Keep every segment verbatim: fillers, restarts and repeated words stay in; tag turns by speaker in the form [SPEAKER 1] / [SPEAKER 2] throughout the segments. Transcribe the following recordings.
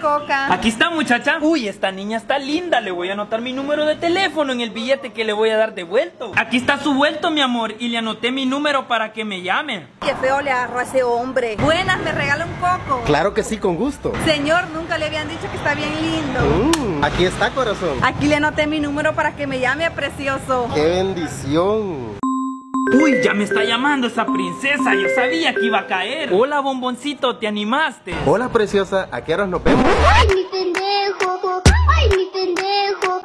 [SPEAKER 1] coca.
[SPEAKER 2] Aquí está, muchacha. Uy, esta niña está linda. Le voy a anotar mi número de teléfono en el billete que le voy a dar de vuelto. Aquí está su vuelto, mi amor, y le anoté mi número para que me llame.
[SPEAKER 1] Qué feo le agarró a ese hombre. Buenas, ¿me regala un coco?
[SPEAKER 3] Claro que sí, con gusto.
[SPEAKER 1] Señor, nunca le habían dicho que está bien lindo.
[SPEAKER 3] Mm, aquí está, corazón.
[SPEAKER 1] Aquí le anoté mi número para que me llame, precioso.
[SPEAKER 3] ¡Qué bendición!
[SPEAKER 2] Uy, ya me está llamando esa princesa. Yo sabía que iba a caer. Hola, bomboncito, ¿te animaste?
[SPEAKER 3] Hola, preciosa. ¿A qué horas nos vemos?
[SPEAKER 4] ¡Ay, mi pendejo! ¡Ay, mi pendejo!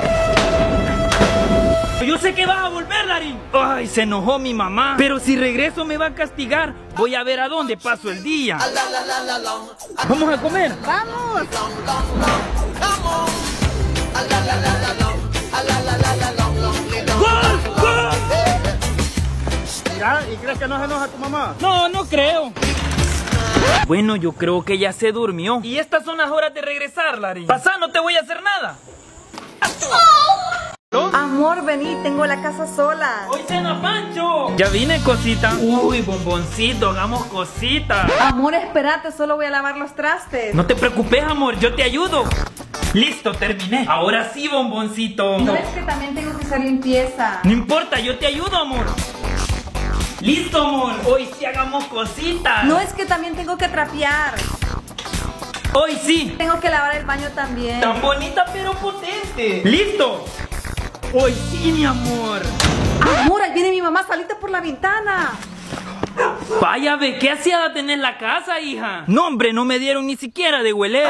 [SPEAKER 2] Yo sé que vas a volver, Larín. Ay, se enojó mi mamá. Pero si regreso me va a castigar. Voy a ver a dónde paso el día. ¿Vamos a comer?
[SPEAKER 1] ¡Vamos!
[SPEAKER 2] ¡Gol! ¡Gol!
[SPEAKER 3] Mira, ¿y crees que no se enoja tu mamá?
[SPEAKER 2] No, no creo. Bueno, yo creo que ya se durmió. Y estas son las horas de regresar, Larín. Pasá, no te voy a hacer nada.
[SPEAKER 1] Amor, vení, tengo la casa sola.
[SPEAKER 2] ¡Hoy cena Pancho! Ya vine, cosita. Uy, bomboncito, hagamos cositas.
[SPEAKER 1] Amor, espérate, solo voy a lavar los trastes.
[SPEAKER 2] No te preocupes, amor, yo te ayudo. Listo, terminé. Ahora sí, bomboncito.
[SPEAKER 1] No es que también tengo que hacer limpieza.
[SPEAKER 2] No importa, yo te ayudo, amor. Listo, amor. Hoy sí hagamos cositas.
[SPEAKER 1] No es que también tengo que trapear.
[SPEAKER 2] Hoy sí.
[SPEAKER 1] Tengo que lavar el baño también.
[SPEAKER 2] Tan bonita pero potente. Listo. Hoy sí, mi amor.
[SPEAKER 1] Amor, ahí viene mi mamá, salite por la ventana.
[SPEAKER 2] Vaya, ve, ¿qué hacía tener la casa, hija? No, hombre, no me dieron ni siquiera de hueler.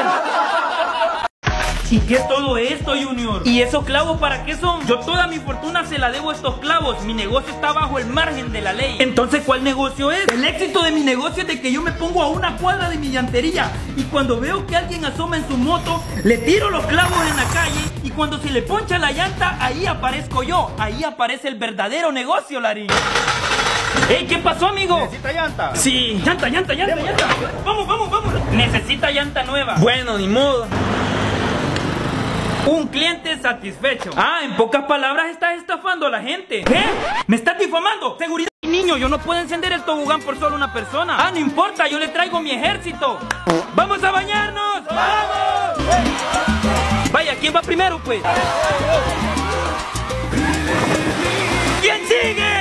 [SPEAKER 2] ¿Y qué es todo esto, Junior? ¿Y esos clavos para qué son? Yo toda mi fortuna se la debo a estos clavos. Mi negocio está bajo el margen de la ley. Entonces, ¿cuál negocio es? El éxito de mi negocio es de que yo me pongo a una cuadra de mi llantería y cuando veo que alguien asoma en su moto, le tiro los clavos en la calle y cuando se le poncha la llanta, ahí aparezco yo. Ahí aparece el verdadero negocio, Larín. ¡Ey! ¿Qué pasó, amigo?
[SPEAKER 3] ¿Necesita llanta?
[SPEAKER 2] Sí, llanta, llanta, llanta, llanta. Vamos, vamos, vamos. Necesita llanta nueva. Bueno, ni modo. Un cliente satisfecho. Ah, en pocas palabras estás estafando a la gente. ¿Qué? ¿Me estás difamando? Seguridad. Niño, yo no puedo encender el tobogán por solo una persona. Ah, no importa, yo le traigo mi ejército. ¡Vamos a bañarnos! ¡Vamos! Vaya, ¿quién va primero, pues? ¿Quién sigue?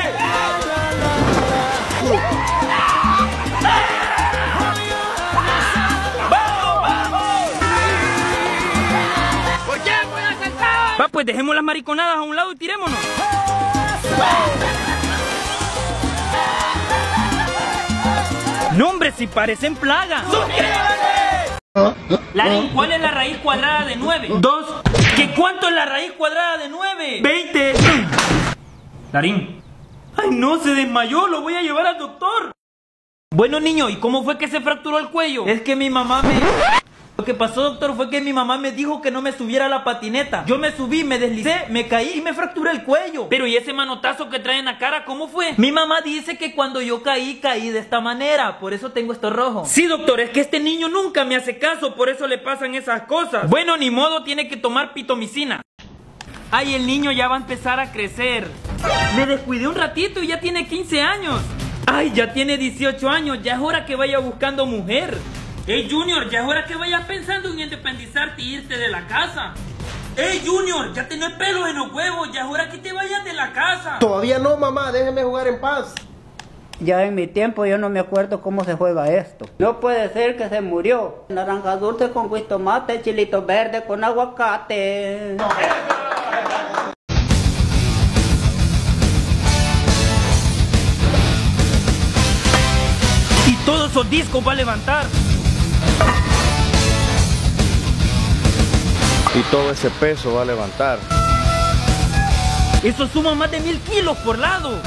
[SPEAKER 2] Va, pues dejemos las mariconadas a un lado y tirémonos. No, hombre, si parecen plagas. ¡Suscríbete! Larín, ¿cuál es la raíz cuadrada de nueve? Dos. ¿Qué cuánto es la raíz cuadrada de nueve? Veinte. Larín. Ay, no, se desmayó, lo voy a llevar al doctor. Bueno, niño, ¿y cómo fue que se fracturó el cuello? Es que mi mamá me... Lo que pasó, doctor, fue que mi mamá me dijo que no me subiera a la patineta. Yo me subí, me deslicé, me caí y me fracturé el cuello. Pero ¿y ese manotazo que trae en la cara, cómo fue? Mi mamá dice que cuando yo caí, caí de esta manera. Por eso tengo esto rojo. Sí, doctor, es que este niño nunca me hace caso. Por eso le pasan esas cosas. Bueno, ni modo, tiene que tomar pitomicina. Ay, el niño ya va a empezar a crecer. Me descuidé un ratito y ya tiene quince años. Ay, ya tiene dieciocho años. Ya es hora que vaya buscando mujer. Ey, Junior, ya es hora que vayas pensando en independizarte y irte de la casa. Ey, Junior, ya tenés pelos en los huevos, ya es hora que te vayas de la casa.
[SPEAKER 3] Todavía no, mamá, déjeme jugar en paz.
[SPEAKER 5] Ya en mi tiempo yo no me acuerdo cómo se juega esto. No puede ser que se murió. Naranja dulce con tomate, chilito verde con aguacate.
[SPEAKER 2] Y todos esos discos va a levantar.
[SPEAKER 6] Y todo ese peso va a levantar.
[SPEAKER 2] Eso suma más de mil kilos por lado.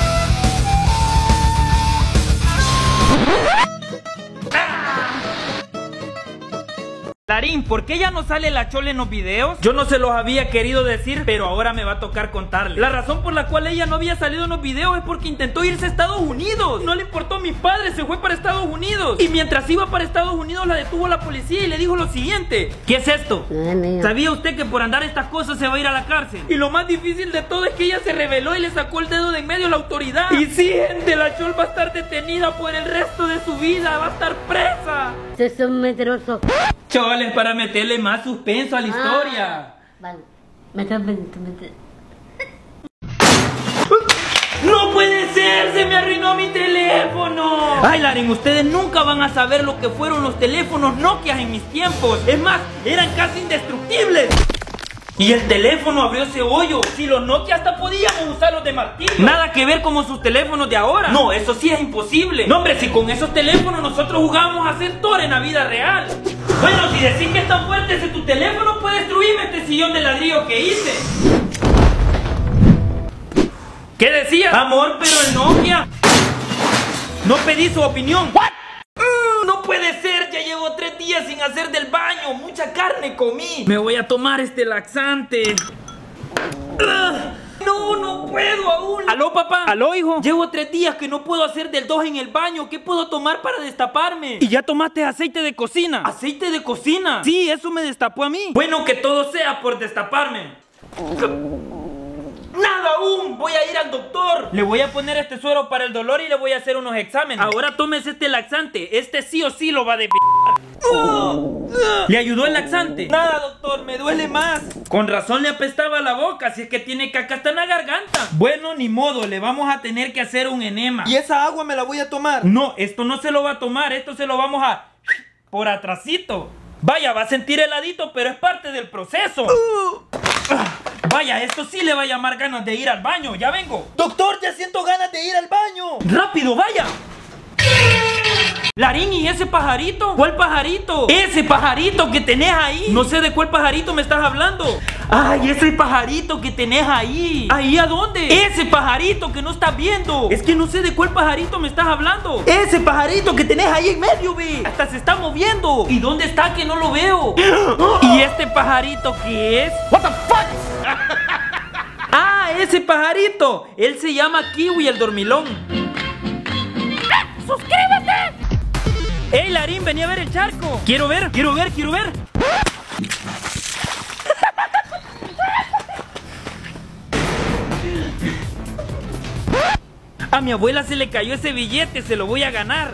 [SPEAKER 2] Larín, ¿por qué ya no sale la Chole en los videos? Yo no se los había querido decir, pero ahora me va a tocar contarle. La razón por la cual ella no había salido en los videos es porque intentó irse a Estados Unidos. No le importó a mi padre, se fue para Estados Unidos. Y mientras iba para Estados Unidos la detuvo la policía y le dijo lo siguiente. ¿Qué es esto? ¿Sabía usted que por andar estas cosas se va a ir a la cárcel? Y lo más difícil de todo es que ella se rebeló y le sacó el dedo de en medio a la autoridad. Y sí, gente, la Chol va a estar detenida por el resto de su vida. Va a estar presa.
[SPEAKER 4] Sos un medroso.
[SPEAKER 2] Choles, para meterle más suspenso a la historia.
[SPEAKER 4] Ah, vale. Mete, mete, mete.
[SPEAKER 2] ¡No puede ser! ¡Se me arruinó mi teléfono! Ay, Larín, ustedes nunca van a saber lo que fueron los teléfonos Nokia en mis tiempos. Es más, eran casi indestructibles. Y el teléfono abrió ese hoyo. Si los Nokia hasta podíamos usarlos de martillo. Nada que ver como sus teléfonos de ahora. No, eso sí es imposible. No, hombre, si con esos teléfonos nosotros jugábamos a ser Thor en la vida real. Bueno, si decís que es tan fuerte ese tu teléfono, puede destruirme este sillón de ladrillo que hice. ¿Qué decías? Amor, pero el Nokia. No pedí su opinión. ¿What? Mm, no puede ser, ya llevo tres días sin hacer del baño. Mucha carne comí. Me voy a tomar este laxante. Uh, no, no puedo aún. ¿Aló, papá? ¿Aló, hijo? Llevo tres días que no puedo hacer del dos en el baño. ¿Qué puedo tomar para destaparme? ¿Y ya tomaste aceite de cocina? ¿Aceite de cocina? Sí, eso me destapó a mí. Bueno, que todo sea por destaparme. ¡Nada aún! Voy a ir al doctor. Le voy a poner este suero para el dolor y le voy a hacer unos exámenes. Ahora tómese este laxante. Este sí o sí lo va a de... Uh, uh. ¿Le ayudó el laxante? Nada, doctor, me duele más. Con razón le apestaba la boca. Si es que tiene caca hasta en la garganta. Bueno, ni modo, le vamos a tener que hacer un enema.
[SPEAKER 3] ¿Y esa agua me la voy a tomar?
[SPEAKER 2] No, esto no se lo va a tomar. Esto se lo vamos a... por atrasito. Vaya, va a sentir heladito, pero es parte del proceso. uh. Vaya, esto sí le va a llamar ganas de ir al baño. Ya vengo.
[SPEAKER 3] Doctor, ya siento ganas de ir al baño.
[SPEAKER 2] ¡Rápido, vaya! Larín, ¿y ese pajarito? ¿Cuál pajarito? Ese pajarito que tenés ahí. No sé de cuál pajarito me estás hablando. Ay, ese pajarito que tenés ahí. ¿Ahí a dónde? Ese pajarito que no estás viendo. Es que no sé de cuál pajarito me estás hablando. Ese pajarito que tenés ahí en medio, ve. Hasta se está moviendo. ¿Y dónde está que no lo veo? ¿Y este pajarito qué es? What the fuck? Ah, ese pajarito. Él se llama Kiwi el dormilón. ¡Suscríbete! ¡Ey, Larín, vení a ver el charco! Quiero ver, quiero ver, quiero ver. A mi abuela se le cayó ese billete, se lo voy a ganar.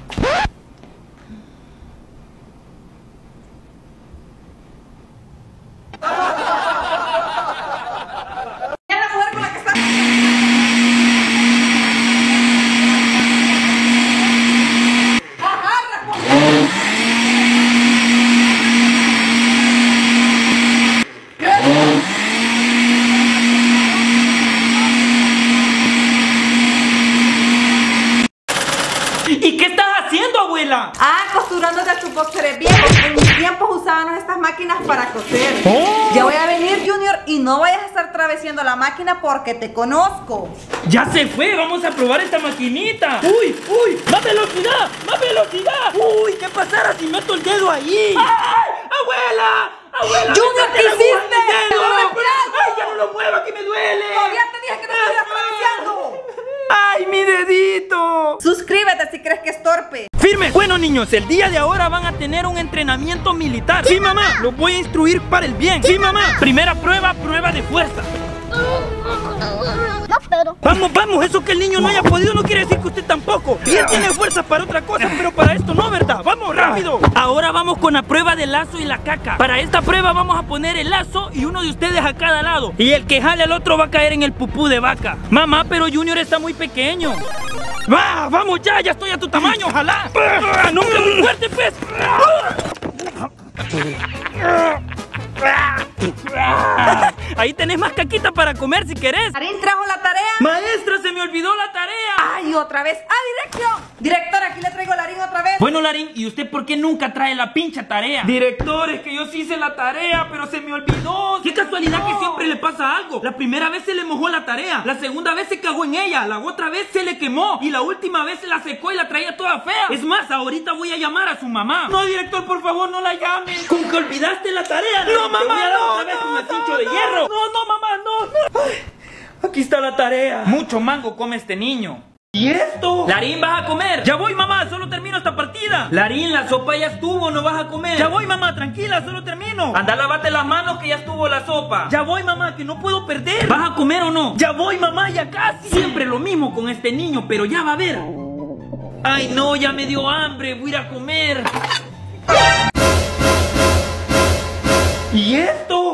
[SPEAKER 2] ¿Y qué estás haciendo, abuela?
[SPEAKER 1] Ah, costurándote a tus boxeres viejos. En mis tiempos usábamos estas máquinas para coser.
[SPEAKER 2] Oh.
[SPEAKER 1] Ya voy a venir, Junior, y no vayas a estar travesiendo la máquina porque te conozco.
[SPEAKER 2] Ya se fue, vamos a probar esta maquinita. Uy, uy, más velocidad, más velocidad. Uy, ¿qué pasará si meto el dedo ahí? ¡Ay, abuela! ¡Abuela!
[SPEAKER 1] Junior, ¿qué hiciste?
[SPEAKER 2] ¡Ay, ya no lo mueva, que me duele!
[SPEAKER 1] Todavía te dije que no estuvieras travesando.
[SPEAKER 2] ¡Ay, mi dedito!
[SPEAKER 1] Suscríbete si crees que es torpe.
[SPEAKER 2] ¡Firme! Bueno, niños, el día de ahora van a tener un entrenamiento militar. Sí, mamá, los voy a instruir para el bien. Sí, mamá. Primera prueba, prueba de fuerza.
[SPEAKER 4] No, pero.
[SPEAKER 2] Vamos, vamos, eso que el niño no haya podido no quiere decir que usted tampoco. Y él tiene fuerza para otra cosa, pero para esto no, ¿verdad? Vamos, rápido. Ahora vamos con la prueba del lazo y la caca. Para esta prueba vamos a poner el lazo y uno de ustedes a cada lado. Y el que jale al otro va a caer en el pupú de vaca. Mamá, pero Junior está muy pequeño. ¡Va! ¡Vamos ya! ¡Ya estoy a tu tamaño! ¡Ojalá! ¡No, hombre, muy fuerte, pues! Ahí tenés más caquita para comer si querés.
[SPEAKER 1] Larín trajo la tarea.
[SPEAKER 2] Maestra, se me olvidó la tarea.
[SPEAKER 1] Ay, otra vez. ¡Ah, dirección! Director, aquí le traigo a Larín otra vez.
[SPEAKER 2] Bueno, Larín, ¿y usted por qué nunca trae la pincha tarea? Director, es que yo sí hice la tarea, pero se me olvidó. Qué casualidad no. Que siempre le pasa algo. La primera vez se le mojó la tarea, la segunda vez se cagó en ella, la otra vez se le quemó y la última vez se la secó y la traía toda fea. Es más, ahorita voy a llamar a su mamá. No, director, por favor, no la llamen. ¿Con que olvidaste la tarea? No, mamá, no, otra vez no, con el cincho no, de hierro. No, no, mamá, no, no. Ay, aquí está la tarea. Mucho mango come este niño. ¿Y esto? Larín, ¿vas a comer? Ya voy, mamá, solo termino esta partida. Larín, la sopa ya estuvo, no vas a comer. Ya voy, mamá, tranquila, solo termino. Anda, lávate las manos que ya estuvo la sopa. Ya voy, mamá, que no puedo perder. ¿Vas a comer o no? Ya voy, mamá, ya casi. Siempre lo mismo con este niño, pero ya va a ver. Ay, no, ya me dio hambre, voy a ir a comer.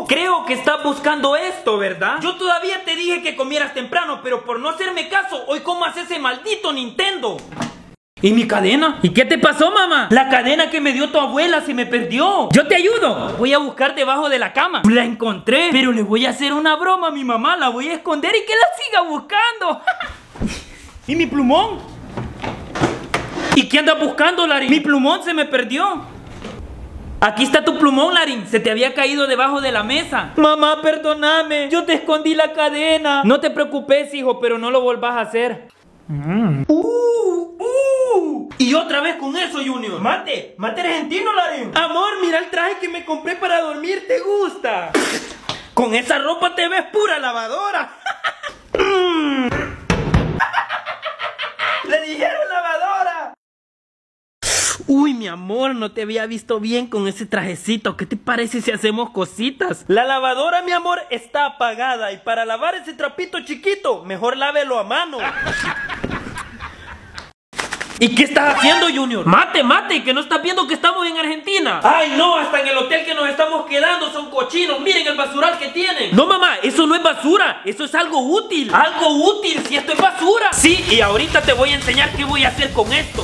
[SPEAKER 2] Creo que estás buscando esto, ¿verdad? Yo todavía te dije que comieras temprano, pero por no hacerme caso, hoy comas ese maldito Nintendo. ¿Y mi cadena? ¿Y qué te pasó, mamá? La cadena que me dio tu abuela se me perdió. Yo te ayudo. Voy a buscar debajo de la cama. La encontré, pero le voy a hacer una broma a mi mamá. La voy a esconder y que la siga buscando. ¿Y mi plumón? ¿Y qué andas buscando, Larín? Mi plumón se me perdió. Aquí está tu plumón, Larín. Se te había caído debajo de la mesa. Mamá, perdóname. Yo te escondí la cadena. No te preocupes, hijo, pero no lo volvás a hacer. Mm. Uh, uh. Y otra vez con eso, Junior. Mate, mate argentino, Larín. Amor, mira el traje que me compré para dormir. ¿Te gusta? Con esa ropa te ves pura lavadora. mm. Le dijeron lavadora. Uy, mi amor, no te había visto bien con ese trajecito. ¿Qué te parece si hacemos cositas? La lavadora, mi amor, está apagada. Y para lavar ese trapito chiquito, mejor lávelo a mano. ¿Y qué estás haciendo, Junior? Mate, mate, que no estás viendo que estamos en Argentina. Ay, no, hasta en el hotel que nos estamos quedando son cochinos. Miren el basural que tienen. No, mamá, eso no es basura. Eso es algo útil. Algo útil, si esto es basura. Sí, y ahorita te voy a enseñar qué voy a hacer con esto.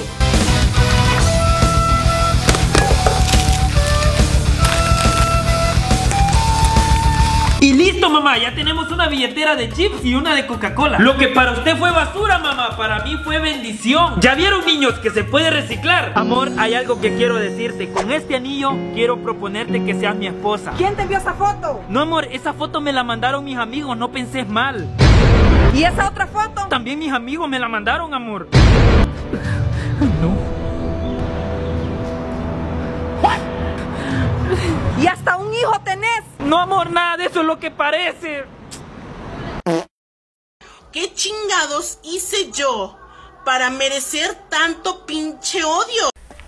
[SPEAKER 2] Y listo, mamá, ya tenemos una billetera de chips y una de Coca-Cola. Lo que para usted fue basura, mamá, para mí fue bendición. ¿Ya vieron, niños, que se puede reciclar? Amor, hay algo que quiero decirte. Con este anillo quiero proponerte que seas mi esposa.
[SPEAKER 1] ¿Quién te envió esa foto?
[SPEAKER 2] No, amor, esa foto me la mandaron mis amigos, no penses mal.
[SPEAKER 1] ¿Y esa otra foto?
[SPEAKER 2] También mis amigos me la mandaron, amor. No.
[SPEAKER 1] ¿Y hasta un hijo tenés?
[SPEAKER 2] No, amor, nada de eso es lo que parece.
[SPEAKER 7] ¿Qué chingados hice yo para merecer tanto pinche odio?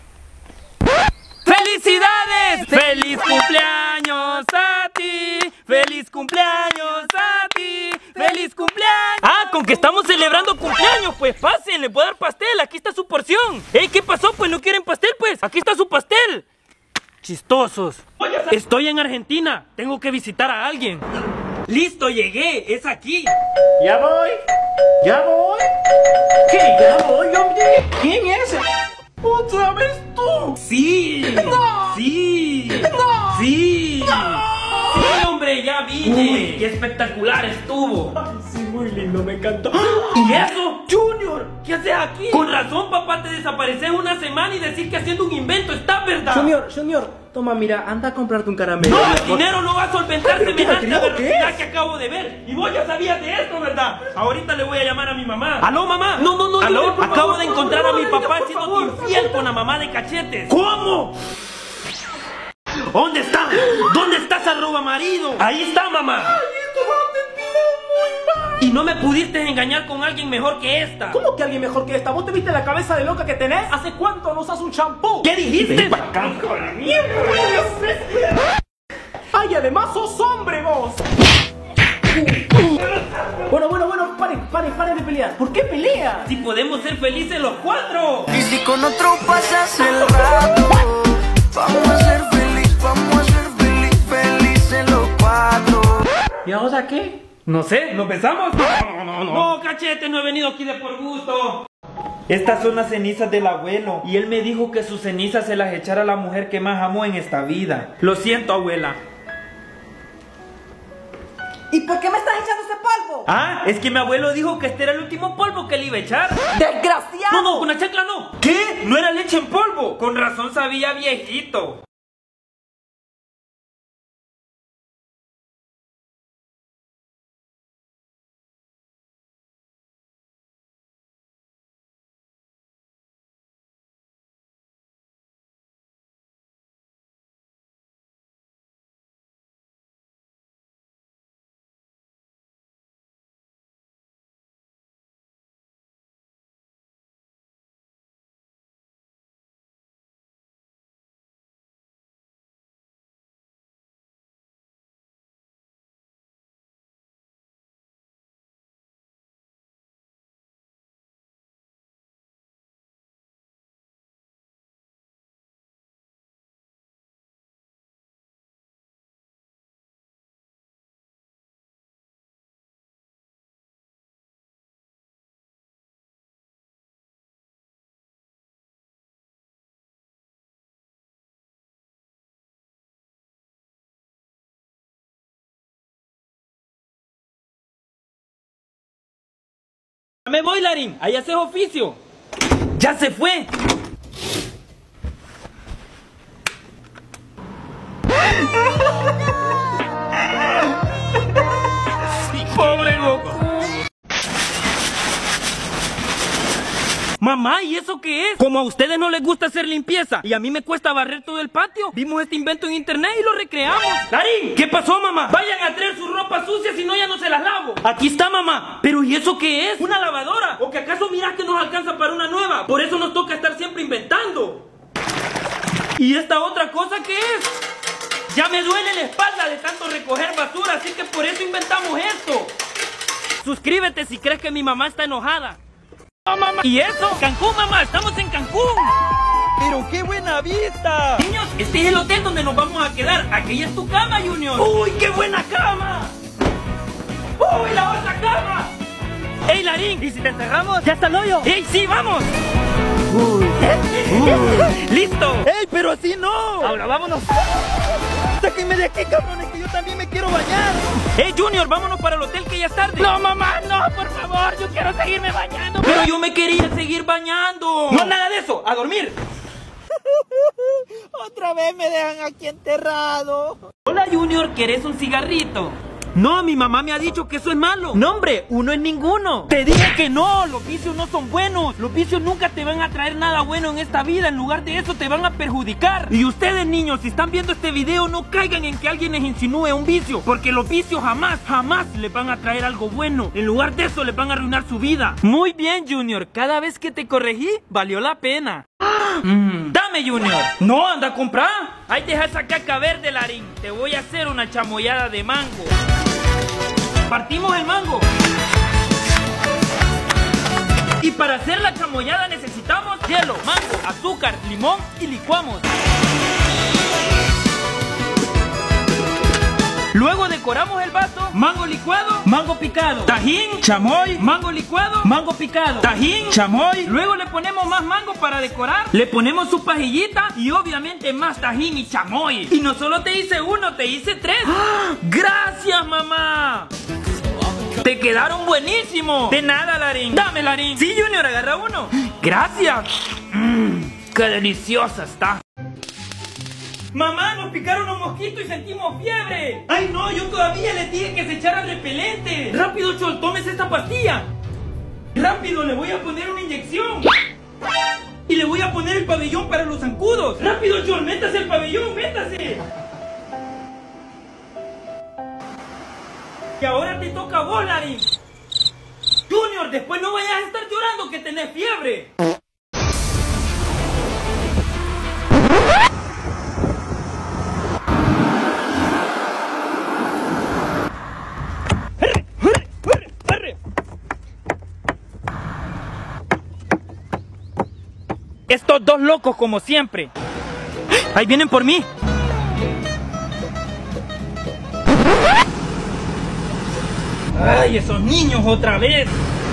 [SPEAKER 2] ¡Felicidades! ¡Feliz cumpleaños a ti! ¡Feliz cumpleaños a ti! ¡Feliz cumpleaños! Ah, con que estamos celebrando cumpleaños, pues pasen, les voy a dar pastel, aquí está su porción. Ey, ¿qué pasó? Pues no quieren pastel, pues aquí está su pastel. Chistosos. Estoy en Argentina, tengo que visitar a alguien. Listo, llegué, es aquí.
[SPEAKER 3] Ya voy, ya voy. ¿Qué? Ya voy, hombre. ¿Quién es? ¿Otra vez tú?
[SPEAKER 2] Sí.
[SPEAKER 3] No.
[SPEAKER 2] Sí.
[SPEAKER 3] No.
[SPEAKER 2] Sí.
[SPEAKER 3] No.
[SPEAKER 2] Sí, hombre, ya vine. Uy, qué espectacular estuvo.
[SPEAKER 3] Ay, sí, muy lindo, me encantó.
[SPEAKER 2] ¿Y eso? Junior, ¿qué haces aquí? Con razón, papá, te desapareces una semana y decir que haciendo un invento, ¿está verdad?
[SPEAKER 3] Junior, Junior, toma, mira, anda a comprarte un caramelo.
[SPEAKER 2] No, el dinero no va a solventar
[SPEAKER 3] ¿Pero qué,
[SPEAKER 2] semejante
[SPEAKER 3] querido, qué
[SPEAKER 2] velocidad
[SPEAKER 3] es?
[SPEAKER 2] que acabo de ver. Y vos ya sabías de esto, ¿verdad? Ahorita le voy a llamar a mi mamá. ¿Aló, mamá?
[SPEAKER 3] No, no, no,
[SPEAKER 2] ¿Aló?
[SPEAKER 3] Junior, por
[SPEAKER 2] Acabo
[SPEAKER 3] favor,
[SPEAKER 2] de
[SPEAKER 3] por
[SPEAKER 2] encontrar
[SPEAKER 3] favor,
[SPEAKER 2] a mi
[SPEAKER 3] no,
[SPEAKER 2] papá
[SPEAKER 3] por
[SPEAKER 2] siendo
[SPEAKER 3] favor.
[SPEAKER 2] infiel con la mamá de Cachetes. ¿Cómo? ¿Dónde está? ¿Dónde está esa roba marido? Ahí está, mamá.
[SPEAKER 3] Ay, esto va a terminar muy mal.
[SPEAKER 2] Y no me pudiste engañar con alguien mejor que esta.
[SPEAKER 3] ¿Cómo que alguien mejor que esta? ¿Vos te viste la cabeza de loca que tenés? ¿Hace cuánto no usas un champú?
[SPEAKER 2] ¿Qué dijiste?
[SPEAKER 3] Ven para acá, hijo de mierda. Ay, además sos hombre vos. Bueno, bueno, bueno, paren, paren, paren de pelear. ¿Por qué peleas?
[SPEAKER 2] Si podemos ser felices los cuatro.
[SPEAKER 8] Y si con otro pasas el rato, vamos a ser feliz, vamos a ser feliz, felices los cuatro.
[SPEAKER 3] ¿Y ahora qué?
[SPEAKER 2] No sé, ¿nos besamos? No, no, no. No, Cachete, no he venido aquí de por gusto. Estas son las cenizas del abuelo. Y él me dijo que sus cenizas se las echara a la mujer que más amó en esta vida. Lo siento, abuela.
[SPEAKER 1] ¿Y por qué me estás echando ese polvo?
[SPEAKER 2] Ah, es que mi abuelo dijo que este era el último polvo que le iba a echar.
[SPEAKER 1] ¡Desgraciado!
[SPEAKER 2] No, no, con la chancla no. ¿Qué? No era leche en polvo. Con razón sabía viejito. Me voy, Larín, ahí haces oficio. Ya se fue. Pobre Goku. Mamá, ¿y eso qué es? Como a ustedes no les gusta hacer limpieza y a mí me cuesta barrer todo el patio, vimos este invento en internet y lo recreamos. Larín, ¿qué pasó, mamá? Vayan a traer sus ropas sucias, si no ya no se las lavo. Aquí está, mamá. ¿Pero y eso qué es? ¿Una lavadora? ¿O que acaso mirás que nos alcanza para una nueva? Por eso nos toca estar siempre inventando. ¿Y esta otra cosa qué es? Ya me duele la espalda de tanto recoger basura, así que por eso inventamos esto. Suscríbete si crees que mi mamá está enojada. Oh, mamá. ¿Y eso? Cancún, mamá, estamos en Cancún. Pero qué buena vista. Niños, este es el hotel donde nos vamos a quedar. Aquella es tu cama, Junior. Uy, qué buena cama. Uy, la otra cama. Ey, Larín, ¿y si te encerramos? Ya está el hoyo. Ey, sí, vamos. Uy. Uy. Listo. Ey, pero así no. Ahora vámonos. Sáquenme de aquí, cabrones, que yo también me quiero bañar. Hey, Junior, vámonos para el hotel que ya es tarde. No, mamá, no, por favor, yo quiero seguirme bañando. Pero yo me quería seguir bañando. No, nada de eso, a dormir.
[SPEAKER 5] Otra vez me dejan aquí enterrado.
[SPEAKER 2] Hola, Junior, ¿querés un cigarrito? No, mi mamá me ha dicho que eso es malo. No, hombre, uno es ninguno. Te dije que no, los vicios no son buenos. Los vicios nunca te van a traer nada bueno en esta vida. En lugar de eso te van a perjudicar. Y ustedes, niños, si están viendo este video, no caigan en que alguien les insinúe un vicio. Porque los vicios jamás, jamás les van a traer algo bueno. En lugar de eso, les van a arruinar su vida. Muy bien, Junior, cada vez que te corregí, valió la pena. Mm. Dame, Junior. No, anda a comprar. Ahí deja esa caca verde, Larín. Te voy a hacer una chamoyada de mango. Partimos el mango. Y para hacer la chamoyada necesitamos hielo, mango, azúcar, limón y licuamos. Luego decoramos el vaso, mango licuado, mango picado, tajín, chamoy, mango licuado, mango picado, tajín, chamoy. Luego le ponemos más mango para decorar, le ponemos su pajillita y obviamente más tajín y chamoy. Y no solo te hice uno, te hice tres. ¡Ah! ¡Gracias, mamá! ¡Te quedaron buenísimos! De nada, Larín. Dame, Larín. Sí, Junior, agarra uno. Gracias. Mmm, qué deliciosa está. Mamá, nos picaron los mosquitos y sentimos fiebre. Ay, no, yo todavía le dije que se echara repelente. Rápido, Chol, tómese esta pastilla. Rápido, le voy a poner una inyección. Y le voy a poner el pabellón para los zancudos. Rápido, Chol, métase el pabellón, métase. Y ahora te toca a vos, Larín. Junior, después no vayas a estar llorando que tenés fiebre. Estos dos locos como siempre. Ahí vienen por mí. Ay, esos niños otra vez.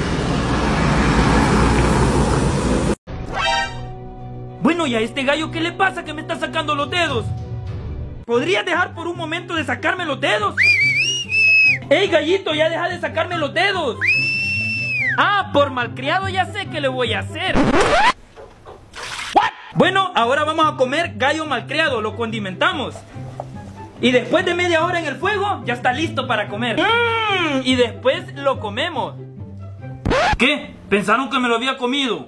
[SPEAKER 2] Bueno, ¿y a este gallo qué le pasa que me está sacando los dedos? ¿Podrías dejar por un momento de sacarme los dedos? ¡Ey, gallito, ya deja de sacarme los dedos! Ah, por malcriado ya sé qué le voy a hacer. Bueno, ahora vamos a comer gallo malcriado, lo condimentamos. Y después de media hora en el fuego, ya está listo para comer. Mm, y después lo comemos. ¿Qué? ¿Pensaron que me lo había comido?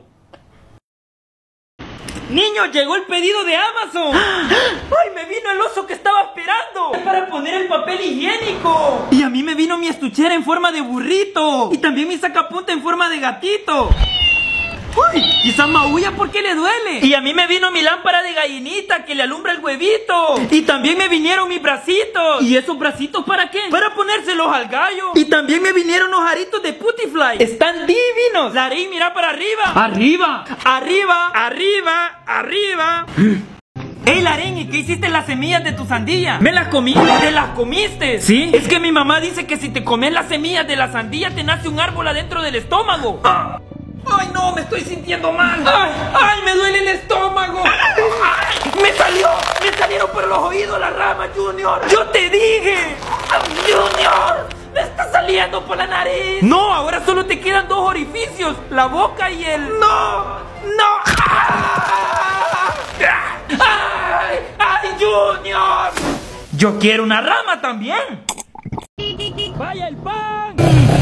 [SPEAKER 2] ¡Niños, llegó el pedido de Amazon! ¡Ay, me vino el oso que estaba esperando! ¡Es para poner el papel higiénico! Y a mí me vino mi estuchera en forma de burrito. Y también mi sacapunta en forma de gatito. ¡Uy! Quizás maulla porque le duele. Y a mí me vino mi lámpara de gallinita que le alumbra el huevito. Y también me vinieron mis bracitos. ¿Y esos bracitos para qué? Para ponérselos al gallo. Y también me vinieron los aritos de Putifly. Están divinos. Larín, mira para arriba. Arriba. Arriba. Arriba. Arriba. Ey, Larín, ¿y qué hiciste en las semillas de tu sandía? ¿Me las comí? ¿Te las comiste? Sí. Es que mi mamá dice que si te comes las semillas de la sandía te nace un árbol adentro del estómago. ¡Ah! ¡Ay, no! ¡Me estoy sintiendo mal! ¡Ay! ¡Ay! ¡Me duele el estómago! ¡Ay! ¡Me salió! ¡Me salieron por los oídos las ramas, Junior! ¡Yo te dije! ¡Junior! ¡Me está saliendo! muriendo por la nariz. No, ahora solo te quedan dos orificios, la boca y el... No, no. ¡Ay! ¡Ay, Junior! Yo quiero una rama también. ¡Vaya el pan!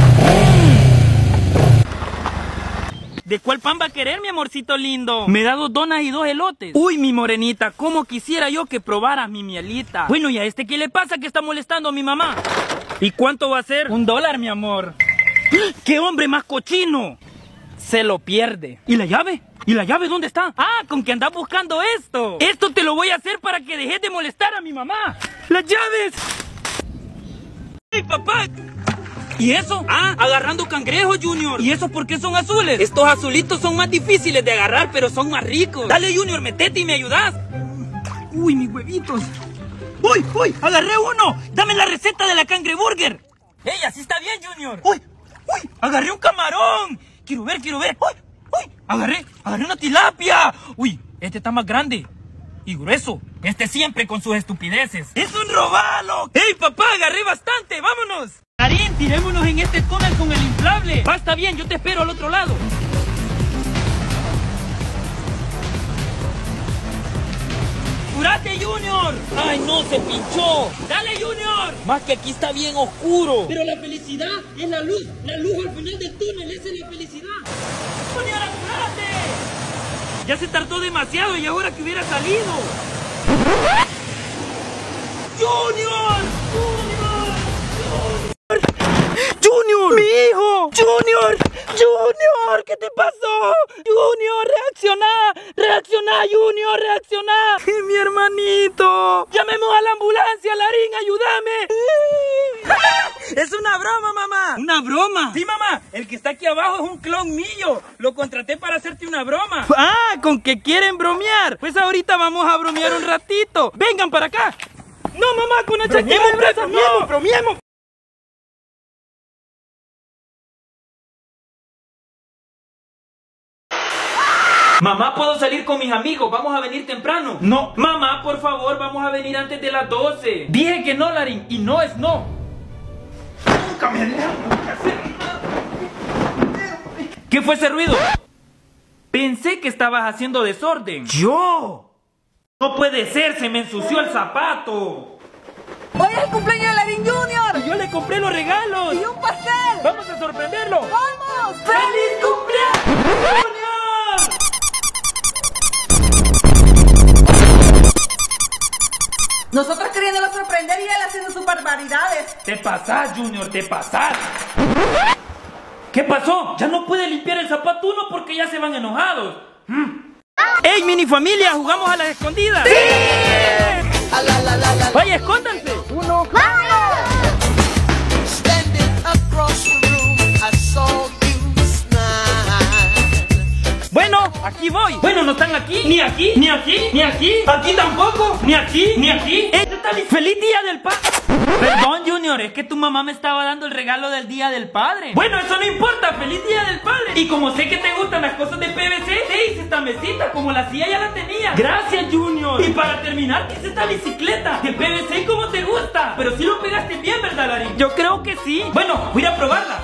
[SPEAKER 2] ¿De cuál pan va a querer, mi amorcito lindo? Me da dos donas y dos elotes. Uy, mi morenita, cómo quisiera yo que probaras mi mielita. Bueno, ¿y a este qué le pasa que está molestando a mi mamá? ¿Y cuánto va a ser? Un dólar, mi amor. ¡Qué hombre más cochino! Se lo pierde. ¿Y la llave? ¿Y la llave dónde está? Ah, con que andas buscando esto. Esto te lo voy a hacer para que dejes de molestar a mi mamá. ¡Las llaves! ¡Hey, papá! ¿Y eso? Ah, agarrando cangrejos, Junior. ¿Y eso por qué son azules? Estos azulitos son más difíciles de agarrar, pero son más ricos. Dale, Junior, metete y me ayudas. Uy, mis huevitos. Uy, uy, agarré uno. Dame la receta de la cangreburger. Ey, así está bien, Junior. Uy, uy, agarré un camarón. Quiero ver, quiero ver. Uy, uy, agarré, agarré una tilapia. Uy, este está más grande y grueso. Este siempre con sus estupideces. ¡Es un robalo! ¡Ey, papá, agarré bastante! ¡Vámonos! Karin, tirémonos en este túnel con el inflable. Va, está bien, yo te espero al otro lado. ¡Apúrate, Junior! ¡Ay, no, se pinchó! ¡Dale, Junior! Más que aquí está bien oscuro. Pero la felicidad es la luz. La luz al final del túnel, esa es la felicidad. ¡Junior, apúrate! Ya se tardó demasiado y ahora que hubiera salido. ¡Junior! ¡Junior! ¡Junior! ¡Mi hijo! ¡Junior! ¡Junior! ¿Qué te pasó? ¡Junior! ¡Reacciona! ¡Reacciona, Junior! ¡Reacciona! ¡Mi hermanito! ¡Llamemos a la ambulancia! ¡Larín, ayúdame! ¡Es una broma, mamá! ¿Una broma? Sí, mamá. El que está aquí abajo es un clon mío. Lo contraté para hacerte una broma. ¡Ah! ¿Con que quieren bromear? Pues ahorita vamos a bromear un ratito. ¡Vengan para acá! ¡No, mamá! ¡Con una chaqueta de brazos! ¡No! ¡Bromeemos! Mamá, ¿puedo salir con mis amigos? Vamos a venir temprano. No. Mamá, por favor, vamos a venir antes de las doce. Dije que no, Larín, y no es no. Nunca me dejan hacer nada. ¿Qué fue ese ruido? Pensé que estabas haciendo desorden. ¿Yo? No puede ser, se me ensució el zapato.
[SPEAKER 1] Hoy es el cumpleaños de Larín Junior.
[SPEAKER 2] Y yo le compré los regalos.
[SPEAKER 1] Y un pastel.
[SPEAKER 2] Vamos a sorprenderlo.
[SPEAKER 1] ¡Vamos!
[SPEAKER 2] ¡Feliz cumpleaños, Junior!
[SPEAKER 1] Nosotros queriéndolo sorprender y él haciendo sus barbaridades.
[SPEAKER 2] Te pasás, Junior, te pasás. ¿Qué pasó? Ya no puede limpiar el zapato uno porque ya se van enojados. ¿Mm? ¡Ey, mini familia! ¿Jugamos a las escondidas? ¡Sí! ¡Vaya, escóndanse! ¡Uno! Bueno, aquí voy. Bueno, no están aquí, ni aquí, ni aquí, ni aquí. Aquí tampoco, ni aquí, ni aquí. ¡Eh, feliz día del padre! Perdón, Junior, es que tu mamá me estaba dando el regalo del día del padre. Bueno, eso no importa, feliz día del padre. Y como sé que te gustan las cosas de P V C, te hice esta mesita, como la silla ya la tenía. Gracias, Junior. Y para terminar, ¿qué es esta bicicleta? De P V C, ¿cómo te gusta? Pero sí lo pegaste bien, ¿verdad, Larín? Yo creo que sí. Bueno, voy a probarla.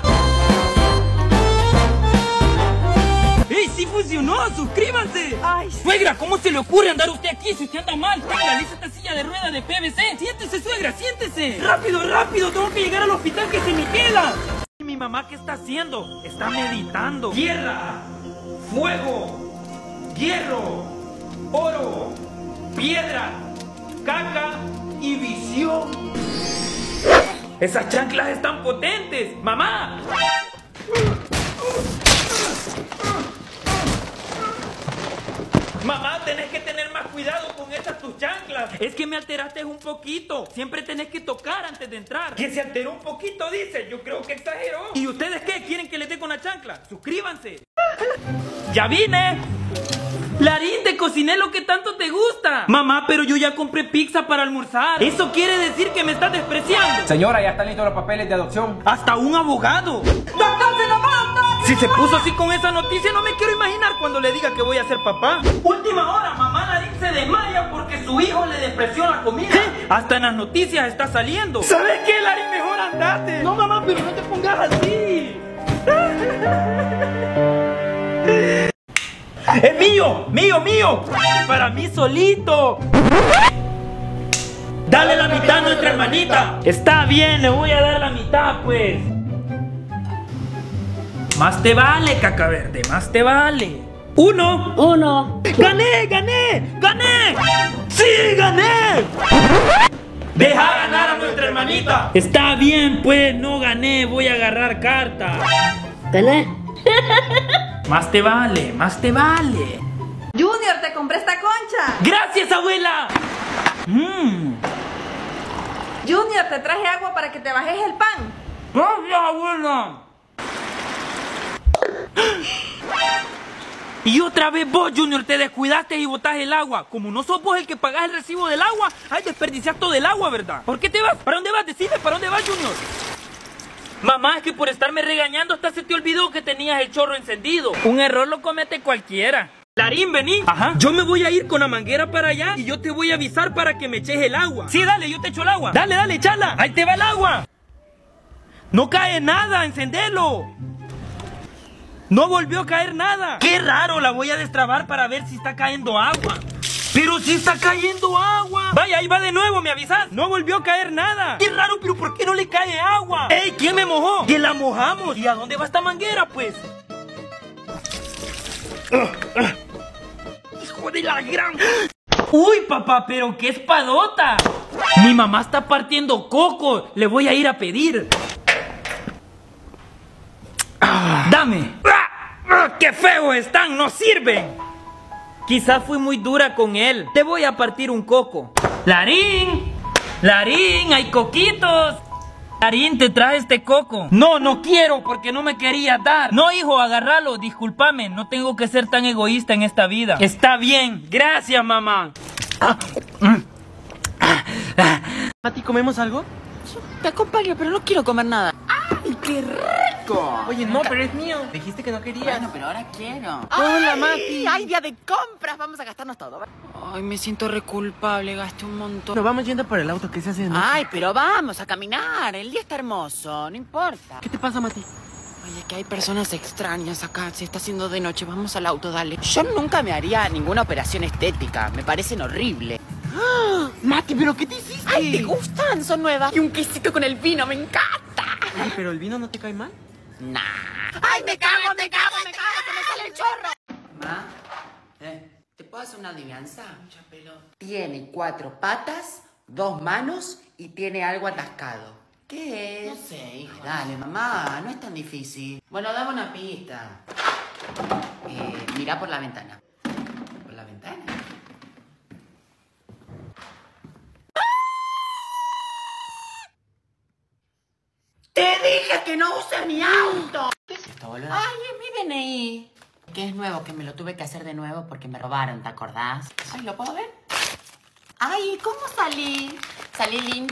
[SPEAKER 2] ¡Ey, sí funcionó! ¡Suscríbanse! ¡Ay! Suegra, ¿cómo se le ocurre andar usted aquí si usted anda mal? Realiza esta silla de ruedas de P V C. ¡Siéntese, suegra, siéntese! ¡Rápido, rápido! ¡Tengo que llegar al hospital que se me queda! ¿Mi mamá qué está haciendo? Está meditando. Tierra, fuego, hierro, oro, piedra, caca y visión. ¡Esas chanclas están potentes! ¡Mamá! Mamá, tenés que tener más cuidado con esas tus chanclas. Es que me alteraste un poquito. Siempre tenés que tocar antes de entrar. Que se alteró un poquito, dice. Yo creo que exageró. ¿Y ustedes qué? ¿Quieren que les dé con la chancla? Suscríbanse. ¡Ya vine! Larín, te cociné lo que tanto te gusta. Mamá, pero yo ya compré pizza para almorzar. Eso quiere decir que me estás despreciando.
[SPEAKER 3] Señora, ya están listos los papeles de adopción.
[SPEAKER 2] Hasta un abogado.
[SPEAKER 1] ¡Doctor, se nos va, doctor!
[SPEAKER 2] Si se puso así con esa noticia, no me quiero imaginar cuando le diga que voy a ser papá. Última hora, mamá Larín se desmaya porque su hijo le despreció la comida. ¿Eh? Hasta en las noticias está saliendo. ¿Sabes qué, Larín? Mejor andate. No, mamá, pero no te pongas así. ¡Es mío! ¡Mío, mío! ¡Para mí solito! ¡Dale la mitad a nuestra hermanita! Está bien, le voy a dar la mitad, pues. Más te vale, caca verde, más te vale. Uno.
[SPEAKER 5] Uno.
[SPEAKER 2] ¡Gané, gané! ¡Gané! ¡Sí, gané! ¡Deja ganar a nuestra hermanita! Está bien, pues, no gané, voy a agarrar carta.
[SPEAKER 5] ¿Gané?
[SPEAKER 2] Más te vale, más te vale.
[SPEAKER 1] Junior, te compré esta concha.
[SPEAKER 2] ¡Gracias, abuela! Mmm.
[SPEAKER 1] Junior, te traje agua para que te bajes el pan.
[SPEAKER 2] ¡Gracias, abuela! Y otra vez vos, Junior, te descuidaste y botás el agua. Como no sos vos el que pagás el recibo del agua, ay, desperdiciás todo el agua, ¿verdad? ¿Por qué te vas? ¿Para dónde vas? Decime, ¿para dónde vas, Junior? Mamá, es que por estarme regañando hasta se te olvidó que tenías el chorro encendido. Un error lo comete cualquiera. Larín, vení. Ajá. Yo me voy a ir con la manguera para allá y yo te voy a avisar para que me eches el agua. Sí, dale, yo te echo el agua. Dale, dale, echala. Ahí te va el agua. No cae nada, encendelo. No volvió a caer nada. Qué raro, la voy a destrabar para ver si está cayendo agua. Pero si está cayendo agua. Vaya, ahí va de nuevo, ¿me avisas? No volvió a caer nada. Qué raro, pero ¿por qué no le cae agua? ¡Ey! ¿Quién me mojó? Que la mojamos. ¿Y a dónde va esta manguera, pues? Uh, uh. ¡Hijo de la gran! ¡Uy, papá! ¡Pero qué espadota! Mi mamá está partiendo coco. Le voy a ir a pedir. Ah, ¡dame! Ah, ¡qué feos están! ¡No sirven! Quizás fui muy dura con él. Te voy a partir un coco. ¡Larín! ¡Larín! ¡Hay coquitos! Larín, te traje este coco. No, no quiero porque no me querías dar. No, hijo, agárralo. Discúlpame, no tengo que ser tan egoísta en esta vida. Está bien. Gracias, mamá.
[SPEAKER 3] Mati, ¿comemos algo?
[SPEAKER 9] Te acompaño, pero no quiero comer nada. ¡Ay, qué rico!
[SPEAKER 3] Oye, no, pero es mío. Dijiste que no querías.
[SPEAKER 9] Bueno, pero ahora quiero.
[SPEAKER 3] Hola, Mati.
[SPEAKER 9] ¡Ay, día de compras! Vamos a gastarnos todo. Ay, me siento re culpable, gasté un montón.
[SPEAKER 3] Nos vamos yendo por el auto, ¿qué se hace de noche?
[SPEAKER 9] Ay, pero vamos a caminar. El día está hermoso, no importa.
[SPEAKER 3] ¿Qué te pasa, Mati?
[SPEAKER 9] Oye, que hay personas extrañas acá. Se está haciendo de noche. Vamos al auto, dale. Yo nunca me haría ninguna operación estética. Me parecen horribles.
[SPEAKER 3] ¡Ah! Mati, ¿pero qué te hiciste?
[SPEAKER 9] Ay, ¿te gustan? Son nuevas. Y un quesito con el vino, me encanta.
[SPEAKER 3] Ay, ¿pero el vino no te cae mal?
[SPEAKER 9] Nah. Ay, me cago, me cago, me cago, que me sale el chorro. Ma, ¿eh? ¿Te puedo hacer una adivinanza? Tiene cuatro patas, dos manos y tiene algo atascado. ¿Qué es?
[SPEAKER 7] No sé, hijo.
[SPEAKER 9] Ay, dale, mamá, no es tan difícil. Bueno, dame una pista. Eh, mira por la ventana. ¿Por la ventana? ¡Te dije que no uses mi auto!
[SPEAKER 3] ¿Qué es esto, boludo?
[SPEAKER 9] ¡Ay, es mi D N I! Que es nuevo, que me lo tuve que hacer de nuevo porque me robaron, ¿te acordás? Ay, ¿lo puedo ver? Ay, ¿cómo salí? ¿Salí linda?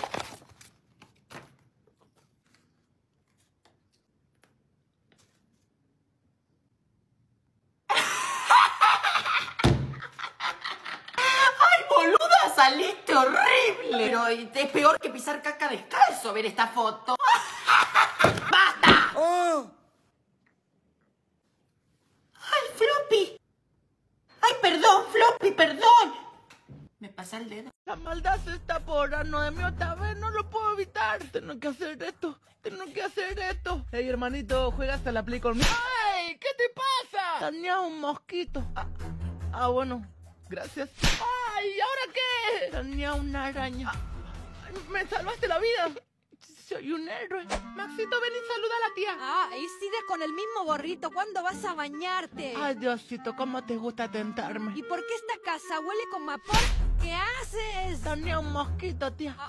[SPEAKER 9] ¡Ay, boluda! Saliste horrible. Pero es peor que pisar caca descalzo ver esta foto. ¡Basta! Oh. ¡Ay, Floppy! ¡Ay, perdón, Floppy, perdón! ¿Me pasa el dedo?
[SPEAKER 7] La maldad se está apoderando de mí otra vez, no lo puedo evitar. Tengo que hacer esto, tengo que hacer esto.
[SPEAKER 3] Hey, hermanito, ¿juegas hasta la play conmigo?
[SPEAKER 7] ¡Ay! ¿Qué te pasa? Tenía un mosquito. Ah, ah, bueno, gracias. ¡Ay! ¿Y ahora qué? Tenía una araña. Ay, me salvaste la vida. Soy un héroe. Maxito, ven y saluda a la tía.
[SPEAKER 10] Ah, y sigues con el mismo gorrito. ¿Cuándo vas a bañarte?
[SPEAKER 7] Ay, Diosito, cómo te gusta tentarme.
[SPEAKER 10] ¿Y por qué esta casa huele con vapor? ¿Qué haces?
[SPEAKER 7] Tenía un mosquito, tía.
[SPEAKER 10] Ah,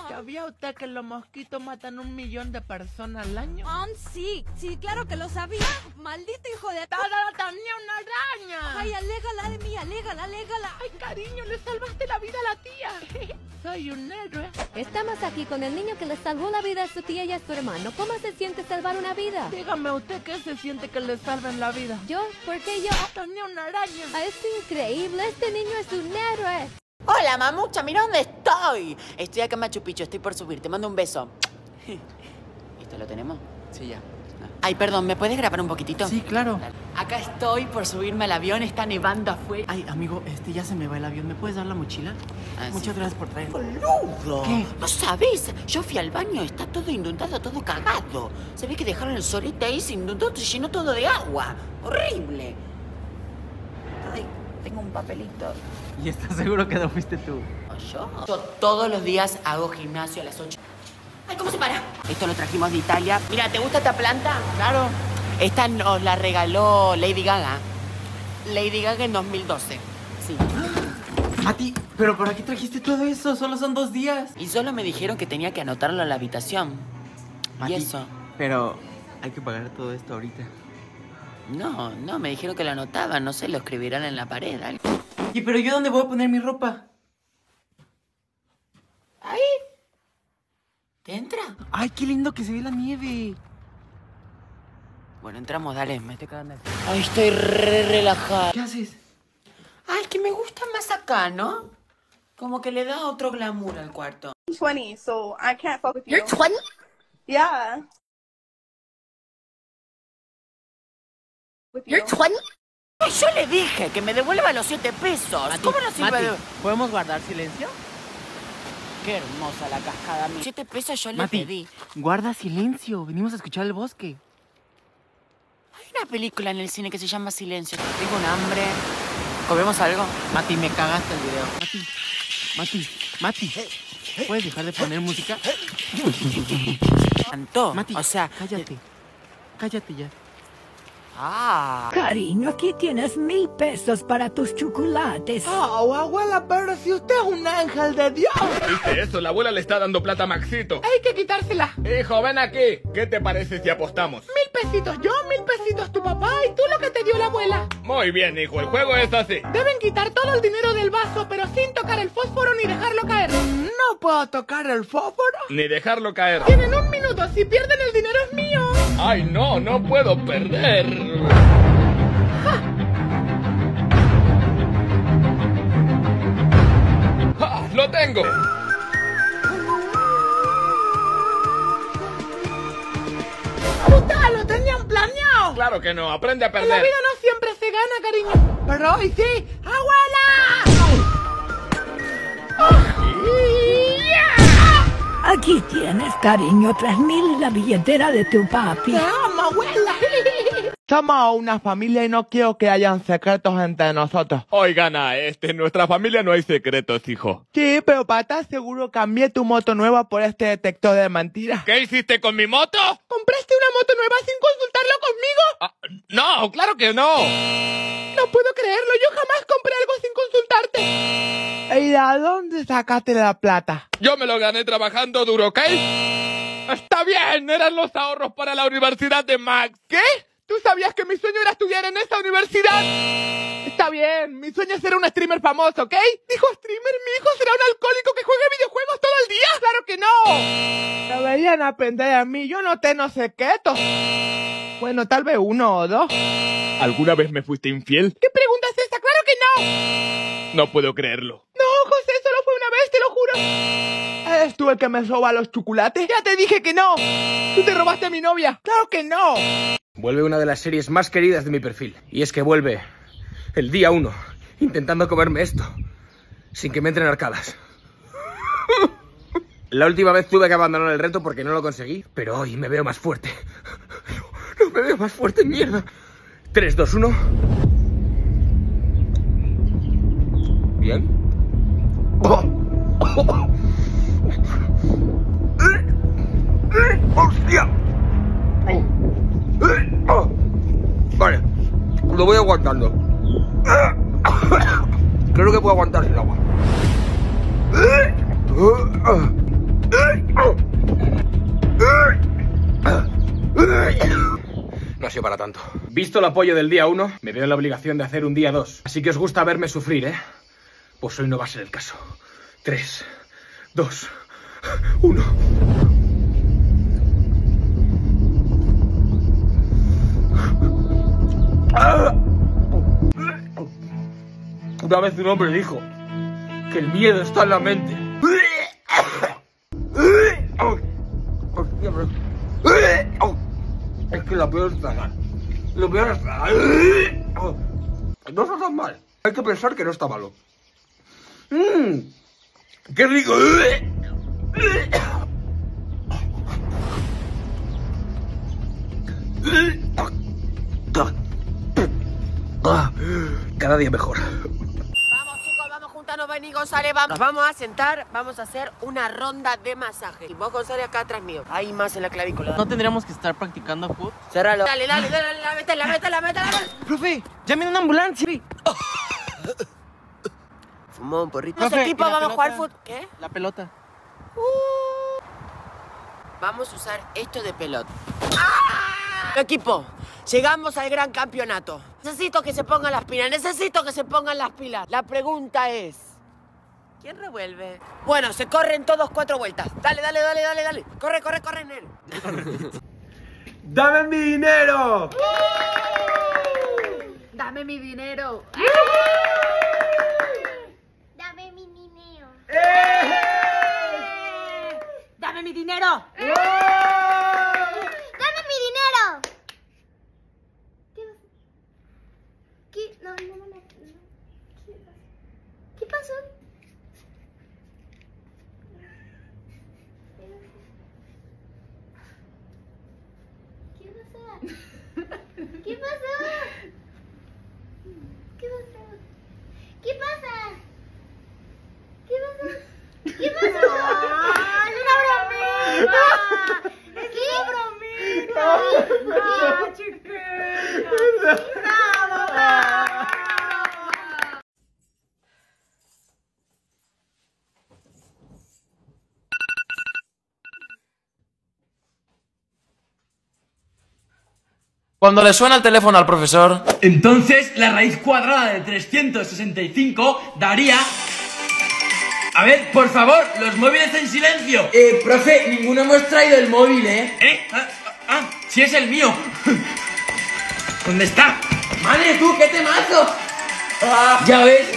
[SPEAKER 7] ¿Sabía usted que los mosquitos matan un millón de personas al año?
[SPEAKER 10] Um, sí, sí, claro que lo sabía. Maldito hijo de...
[SPEAKER 7] ¡Tada, tenía una araña!
[SPEAKER 10] Ay, alégala de mí, alégala, alégala.
[SPEAKER 7] Ay, cariño, le salvaste la vida a la tía. Soy un héroe.
[SPEAKER 11] Estamos aquí con el niño que le salvó la vida a su tía y a su hermano. ¿Cómo se siente salvar una vida?
[SPEAKER 7] Dígame usted qué se siente que le salven la vida.
[SPEAKER 11] ¿Yo? ¿Por qué yo?
[SPEAKER 7] Tenía una araña.
[SPEAKER 11] Ah, es increíble, este niño es un héroe.
[SPEAKER 9] Hola, mamucha, mira dónde estoy. Estoy acá en Machu Picchu, estoy por subir. Te mando un beso. ¿Esto lo tenemos?
[SPEAKER 3] Sí, ya.
[SPEAKER 9] Ay, perdón, ¿me puedes grabar un poquitito?
[SPEAKER 3] Sí, claro.
[SPEAKER 9] Acá estoy por subirme al avión, está nevando afuera.
[SPEAKER 3] Ay, amigo, este ya se me va el avión. ¿Me puedes dar la mochila?
[SPEAKER 9] Ah,
[SPEAKER 3] Muchas
[SPEAKER 9] sí.
[SPEAKER 3] gracias por traer.
[SPEAKER 9] ¡Boludo!
[SPEAKER 3] ¿Qué?
[SPEAKER 9] No sabes, yo fui al baño, está todo inundado, todo cagado. Se ve que dejaron el sorete ahí, se inundó, se llenó todo de agua. Horrible. Ay, tengo un papelito.
[SPEAKER 3] ¿Y estás seguro que no fuiste tú?
[SPEAKER 9] ¿Yo? Yo todos los días hago gimnasio a las ocho. ¡Ay, cómo se para! Esto lo trajimos de Italia. Mira, ¿te gusta esta planta?
[SPEAKER 3] Claro.
[SPEAKER 9] Esta nos la regaló Lady Gaga. Lady Gaga en dos mil doce. Sí.
[SPEAKER 3] Mati, pero ¿por qué trajiste todo eso? Solo son dos días.
[SPEAKER 9] Y solo me dijeron que tenía que anotarlo en la habitación.
[SPEAKER 3] Mati,
[SPEAKER 9] y eso.
[SPEAKER 3] Pero hay que pagar todo esto ahorita.
[SPEAKER 9] No, no, me dijeron que lo anotaban. No sé, lo escribirán en la pared. Algo.
[SPEAKER 3] ¿Y pero yo dónde voy a poner mi ropa?
[SPEAKER 9] Ahí. ¿Te entra?
[SPEAKER 3] Ay, qué lindo que se ve la nieve.
[SPEAKER 9] Bueno, entramos, dale, me estoy cagando. Ay, estoy re relajada.
[SPEAKER 3] ¿Qué haces?
[SPEAKER 9] Ay, que me gusta más acá, ¿no? Como que le da otro glamour al cuarto.
[SPEAKER 12] twenty, so I can't fuck with you.
[SPEAKER 9] You're twenty?
[SPEAKER 12] Yeah. With you.
[SPEAKER 9] You're twenty? Ay, yo le dije que me devuelva los siete pesos.
[SPEAKER 3] Mati,
[SPEAKER 9] ¿Cómo no sirve
[SPEAKER 3] Mati,
[SPEAKER 9] de...?
[SPEAKER 3] ¿podemos guardar silencio?
[SPEAKER 9] Qué hermosa la cascada. Siete pesos yo le
[SPEAKER 3] Mati,
[SPEAKER 9] pedí.
[SPEAKER 3] guarda silencio. Venimos a escuchar el bosque.
[SPEAKER 9] Hay una película en el cine que se llama Silencio. Tengo un hambre. ¿Comemos algo?
[SPEAKER 3] Mati, me cagaste el video. Mati, Mati, Mati. ¿Puedes dejar de poner música?
[SPEAKER 9] Cantó.
[SPEAKER 3] Mati,
[SPEAKER 9] o sea...
[SPEAKER 3] cállate. Cállate ya.
[SPEAKER 9] Ah.
[SPEAKER 13] Cariño, aquí tienes mil pesos para tus chocolates.
[SPEAKER 7] Oh, abuela, pero si usted es un ángel de Dios.
[SPEAKER 14] ¿Viste eso? La abuela le está dando plata a Maxito.
[SPEAKER 7] Hay que quitársela.
[SPEAKER 14] Hijo, ven aquí. ¿Qué te parece si apostamos?
[SPEAKER 7] Mil pesitos yo, mil pesitos tu papá y tú lo que te dio la abuela.
[SPEAKER 14] Muy bien, hijo. El juego es así.
[SPEAKER 7] Deben quitar todo el dinero del vaso, pero sin tocar el fósforo ni dejarlo caer. No puedo tocar el fósforo.
[SPEAKER 14] Ni dejarlo caer.
[SPEAKER 7] Tienen un minuto. Si pierden el dinero es mío.
[SPEAKER 14] Ay, no, no puedo perder. ¡Ah, lo tengo!
[SPEAKER 7] ¡Puta, lo tenían planeado!
[SPEAKER 14] Claro que no, aprende a
[SPEAKER 7] En la
[SPEAKER 14] perder.
[SPEAKER 7] vida no siempre se gana, cariño. Pero hoy sí. ¡Abuela!
[SPEAKER 13] Aquí tienes, cariño, tres mil en la billetera de tu papi.
[SPEAKER 7] ¡Te amo, abuela! Somos una familia y no quiero que hayan secretos entre nosotros.
[SPEAKER 14] Oigan, a este, en nuestra familia no hay secretos, hijo.
[SPEAKER 7] Sí, pero para estar seguro cambié tu moto nueva por este detector de mentiras.
[SPEAKER 14] ¿Qué hiciste con mi moto?
[SPEAKER 7] ¿Compraste una moto nueva sin consultarlo conmigo?
[SPEAKER 14] Ah, no, claro que no.
[SPEAKER 7] No puedo creerlo, yo jamás compré algo sin consultarte. ¿Y a dónde sacaste la plata?
[SPEAKER 14] Yo me lo gané trabajando duro, ¿ok? Está bien, eran los ahorros para la universidad de Max.
[SPEAKER 7] ¿Qué? ¿Tú sabías que mi sueño era estudiar en esa universidad? Está bien, mi sueño es ser un streamer famoso, ¿ok? Dijo streamer, mi hijo será un alcohólico que juegue videojuegos todo el día. ¡Claro que no! Deberían aprender a mí, yo no tengo secretos. Bueno, tal vez uno o dos.
[SPEAKER 14] ¿Alguna vez me fuiste infiel?
[SPEAKER 7] ¿Qué pregunta es esa? ¡Claro que no!
[SPEAKER 14] No puedo creerlo.
[SPEAKER 7] No, José, solo fue una vez, te lo juro. ¿Eres tú el que me roba los chocolates? Ya te dije que no. Tú te robaste a mi novia. ¡Claro que no!
[SPEAKER 15] Vuelve una de las series más queridas de mi perfil. Y es que vuelve el día uno, intentando comerme esto, sin que me entren arcadas. La última vez tuve que abandonar el reto porque no lo conseguí, pero hoy me veo más fuerte. No, no me veo más fuerte, mierda. tres, dos, uno. Bien. Oh. Oh. ¡Hostia! Oh. Vale, lo voy aguantando. Creo que puedo aguantar el agua. para tanto. Visto el apoyo del día uno, me veo en la obligación de hacer un día dos. Así que os gusta verme sufrir, ¿eh? Pues hoy no va a ser el caso. Tres, dos, uno. Una vez un hombre dijo que el miedo está en la mente. Es que lo peor es tragar. Lo peor es tragar. No está tan mal. Hay que pensar que no está malo. Mmm, ¡qué rico! Cada día mejor.
[SPEAKER 9] Vamos, chicos, vamos juntarnos, Benny González, vamos. Nos vamos a sentar, vamos a hacer una ronda de masaje. Y vos, González, acá atrás mío. Ahí más en la clavícula.
[SPEAKER 2] ¿No tendríamos que estar practicando foot?
[SPEAKER 9] Cerralo. Dale, dale, dale, dale, métela, métela, métela.
[SPEAKER 2] Profe, llamen a una ambulancia.
[SPEAKER 9] Fumó un porrito.
[SPEAKER 2] Profe,
[SPEAKER 9] ¿Ese equipo
[SPEAKER 2] ¿y la
[SPEAKER 9] vamos a jugar
[SPEAKER 2] pelota?
[SPEAKER 9] fútbol? ¿Qué?
[SPEAKER 2] La pelota.
[SPEAKER 9] Uh, vamos a usar esto de pelota. ¡Ah! Equipo, llegamos al gran campeonato. Necesito que se pongan las pilas, necesito que se pongan las pilas. La pregunta es, ¿quién revuelve? Bueno, se corren todos cuatro vueltas. Dale, dale, dale, dale, dale. Corre, corre, corre, nene.
[SPEAKER 3] ¡Dame mi dinero!
[SPEAKER 10] Dame mi dinero.
[SPEAKER 4] Dame mi dinero.
[SPEAKER 10] Dame mi dinero.
[SPEAKER 4] Dame mi dinero. ¿Qué? No, no, no, no. ¿Qué pasó? ¿Qué pasó? ¿Qué pasó? ¿Qué pasó? ¿Qué pasa? ¿Qué pasó? ¿Qué pasó? ¡Ah, es una bromita! ¡Es una bromita! ¡Ah, chiquita! ¡Bravo, bravo!
[SPEAKER 16] Cuando le suena el teléfono al profesor,
[SPEAKER 2] entonces la raíz cuadrada de trescientos sesenta y cinco daría... A ver, por favor, los móviles en silencio.
[SPEAKER 16] Eh, profe, ninguno hemos traído el móvil, ¿eh?
[SPEAKER 2] ¿Eh? Ah, ah, sí es el mío. ¿Dónde está?
[SPEAKER 16] Madre, tú, qué temazo. Ah, ya ves.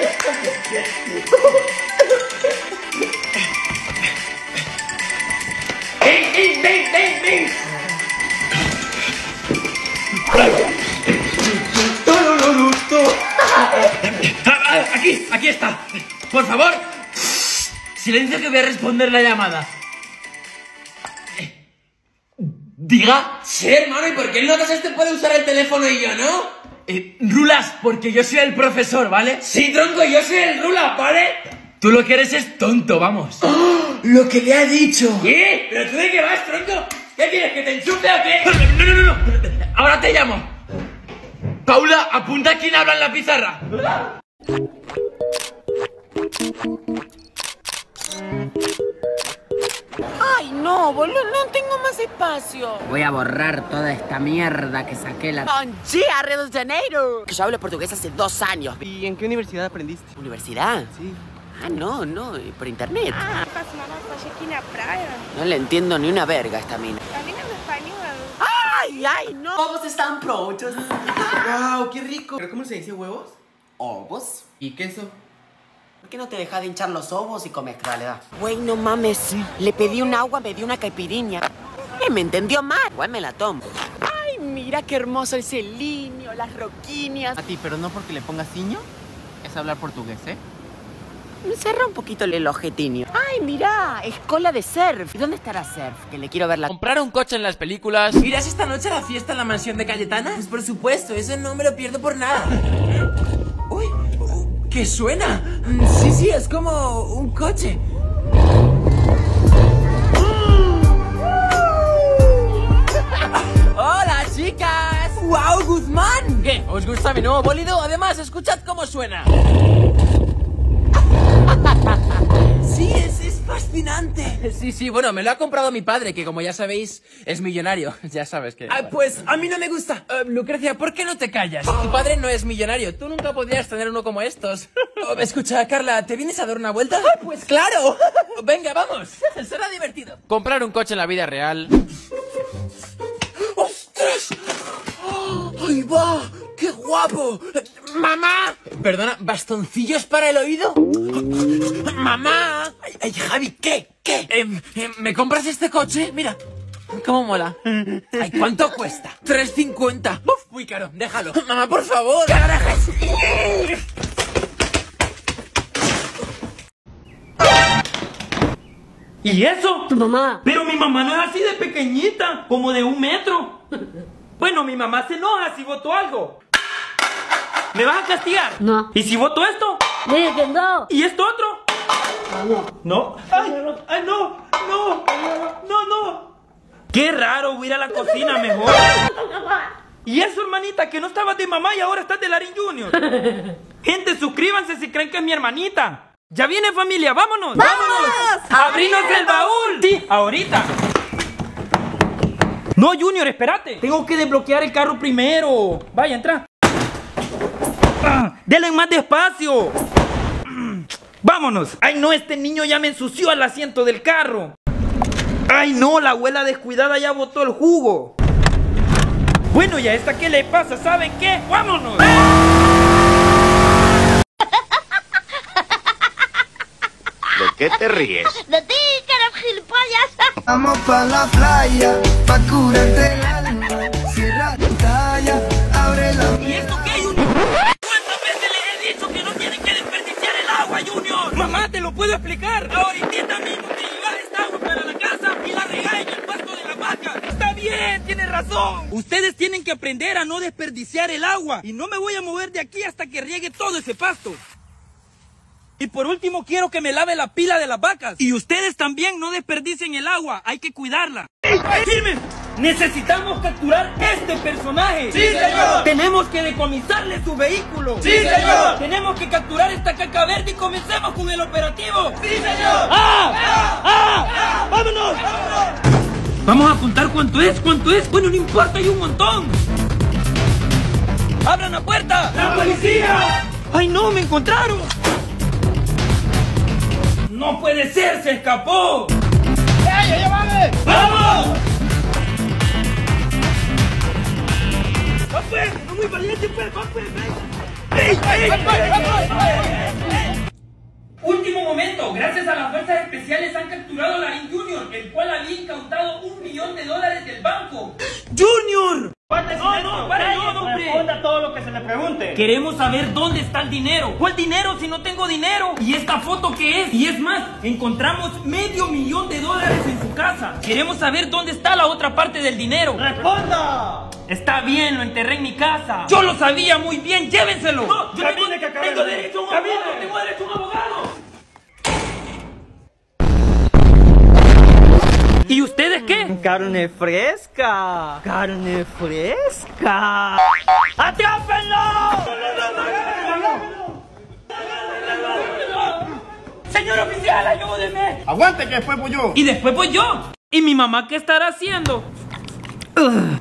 [SPEAKER 2] ¡Ven, ven, ven, ven, ven! Aquí, aquí está. Por favor, silencio que voy a responder la llamada. Diga.
[SPEAKER 16] Sí, hermano, ¿y por qué el notas este puede usar el teléfono y yo no?
[SPEAKER 2] Eh, Rulas, porque yo soy el profesor, ¿vale?
[SPEAKER 16] Sí, tronco, yo soy el Rulas, ¿vale?
[SPEAKER 2] Tú lo que eres es tonto, vamos.
[SPEAKER 16] ¡Oh! Lo que le ha dicho.
[SPEAKER 2] ¿Qué? ¿Pero tú de qué vas, tronco? ¿Qué quieres, que te enchufe o qué? No, no, no, no. Ahora te llamo. Paula, apunta quién habla en la pizarra.
[SPEAKER 9] Ay, no, boludo, no tengo más espacio.
[SPEAKER 5] Voy a borrar toda esta mierda que saqué la...
[SPEAKER 9] Bom dia, Rio de Janeiro. Que yo hablo portugués hace dos años.
[SPEAKER 2] ¿Y en qué universidad aprendiste?
[SPEAKER 9] ¿Universidad?
[SPEAKER 2] Sí.
[SPEAKER 9] Ah, no, no, por internet.
[SPEAKER 12] Ah, faço uma massagem aqui na praia.
[SPEAKER 9] No le entiendo ni una verga a esta mina.
[SPEAKER 12] Camina en español.
[SPEAKER 9] ¡Ay, ay, no! Ovos están prontos.
[SPEAKER 2] ¡Wow, qué rico! ¿Pero cómo se dice huevos?
[SPEAKER 9] ¿Ovos?
[SPEAKER 2] ¿Y queso?
[SPEAKER 9] ¿Por qué no te dejas de hinchar los ovos y comes? Dale, da. Güey, no mames. Le pedí un agua, me dio una caipirinha. Eh, me entendió mal. Igual me la tomo. Ay, mira qué hermoso el celinio, las roquinias.
[SPEAKER 2] A ti, pero no porque le pongas ciño, es hablar portugués, ¿eh?
[SPEAKER 9] Me cerra un poquito el ojetinio. Ay, mira, escuela de surf. ¿Y dónde estará surf? Que le quiero ver la...
[SPEAKER 16] Comprar un coche en las películas.
[SPEAKER 2] ¿Irás esta noche a la fiesta en la mansión de Cayetana?
[SPEAKER 16] Pues por supuesto, eso no me lo pierdo por nada.
[SPEAKER 2] Uy, ¿qué suena?
[SPEAKER 16] Sí, sí, es como un coche. ¡Hola, chicas! ¡Wow, Guzmán! ¿Qué? ¿Os gusta mi nuevo bólido? Además, escuchad cómo suena. Sí, es, es fascinante. Sí, sí, bueno, me lo ha comprado mi padre, que como ya sabéis, es millonario. Ya sabes que... Ah, pues a mí no me gusta. Uh, Lucrecia, ¿por qué no te callas? Tu padre no es millonario. Tú nunca podrías tener uno como estos. Oh, escucha, Carla, ¿te vienes a dar una vuelta? Ah, pues claro. Venga, vamos. Será divertido. Comprar un coche en la vida real. ¡Ostras! ¡Ahí va! ¡Qué guapo! ¡Mamá! Perdona, ¿bastoncillos para el oído? ¡Mamá! Ay, ay, Javi, ¿qué? ¿Qué? Eh, eh, ¿Me compras este coche? Mira, cómo mola. Ay, ¿cuánto cuesta? tres cincuenta. Uf, muy caro, déjalo. Mamá, por favor. ¡Que lo dejes!
[SPEAKER 2] ¿Y eso?
[SPEAKER 17] Tu mamá.
[SPEAKER 2] Pero mi mamá no es así de pequeñita, como de un metro. Bueno, mi mamá se enoja si voto algo. ¿Me vas a castigar?
[SPEAKER 17] No.
[SPEAKER 2] ¿Y si voto esto?
[SPEAKER 17] Dile que no.
[SPEAKER 2] ¿Y esto otro?
[SPEAKER 17] No.
[SPEAKER 2] ¿No? ¡Ay, ay no! ¡No! ¡No, no! ¡Qué raro! Voy a ir a la cocina mejor. ¿Y eso, hermanita? Que no estabas de mamá y ahora estás de Larín Junior. Gente, suscríbanse si creen que es mi hermanita. ¡Ya viene, familia! ¡Vámonos! ¡Vámonos! ¡Abrinos el baúl! Sí, ahorita. No, Junior, espérate. Tengo que desbloquear el carro primero. Vaya, entra. Ah, denle más despacio. Vámonos. Ay, no, este niño ya me ensució el asiento del carro. Ay, no, la abuela descuidada ya botó el jugo. Bueno, ¿y a esta qué le pasa? ¿Saben qué? ¡Vámonos!
[SPEAKER 6] ¿De qué te ríes?
[SPEAKER 4] De ti, que eres gilipollas.
[SPEAKER 8] Vamos pa' la playa, pa' curarte el alma. Cierra tu talla, abre la...
[SPEAKER 2] ¿Y esto qué, Junior? ¿Cuántas veces les he dicho que no tienen que desperdiciar el agua, Junior? Mamá, te lo puedo explicar. Ahorita mismo te llevas esta agua para la casa y la regas en el pasto de la vaca. Está bien, tienes razón. Ustedes tienen que aprender a no desperdiciar el agua. Y no me voy a mover de aquí hasta que riegue todo ese pasto. Y por último quiero que me lave la pila de las vacas. Y ustedes también no desperdicien el agua, hay que cuidarla. ¡Firme! Necesitamos capturar este personaje.
[SPEAKER 3] ¡Sí, señor!
[SPEAKER 2] Tenemos que decomisarle su vehículo.
[SPEAKER 3] ¡Sí, señor!
[SPEAKER 2] Tenemos que capturar esta caca verde y comencemos con el operativo.
[SPEAKER 3] ¡Sí, señor!
[SPEAKER 2] ¡Ah! ¡Ah! ¡Ah! ¡Ah! ¡Vámonos! ¡Vámonos! Vamos a contar cuánto es, cuánto es. Bueno, no importa, hay un montón. ¡Abran la puerta!
[SPEAKER 3] ¡La policía!
[SPEAKER 2] ¡Ay, no! ¡Me encontraron! ¡No puede ser! ¡Se escapó!
[SPEAKER 3] ¡Ey, ya vale!
[SPEAKER 2] ¡Vamos! ¡Va pues! ¡No muy valiente pues! ¡Va pues! ¡Ey! ¡Ey! ¡Ey! Último momento. Gracias a las fuerzas especiales han capturado a Larín Junior, el cual había incautado un millón de dólares del banco. ¡Junior!
[SPEAKER 3] No, no, para no, no, responda todo lo que se le pregunte.
[SPEAKER 2] Queremos saber dónde está el dinero. ¿Cuál dinero si no tengo dinero? ¿Y esta foto qué es? Y es más, encontramos medio millón de dólares en su casa. Queremos saber dónde está la otra parte del dinero.
[SPEAKER 3] ¡Responda!
[SPEAKER 2] Está bien, lo enterré en mi casa. Yo lo sabía muy bien, llévenselo.
[SPEAKER 3] No,
[SPEAKER 2] yo
[SPEAKER 3] camine,
[SPEAKER 2] tengo,
[SPEAKER 3] que acabe
[SPEAKER 2] tengo
[SPEAKER 3] de-
[SPEAKER 2] derecho a un
[SPEAKER 3] camine.
[SPEAKER 2] abogado. Tengo derecho a un abogado. ¿Y ustedes qué?
[SPEAKER 18] Carne fresca. Carne fresca.
[SPEAKER 2] ¡Atrápenlo! Señor oficial, ayúdeme.
[SPEAKER 3] Aguante que después voy yo.
[SPEAKER 2] Y después voy yo. ¿Y mi mamá qué estará haciendo? Ugh.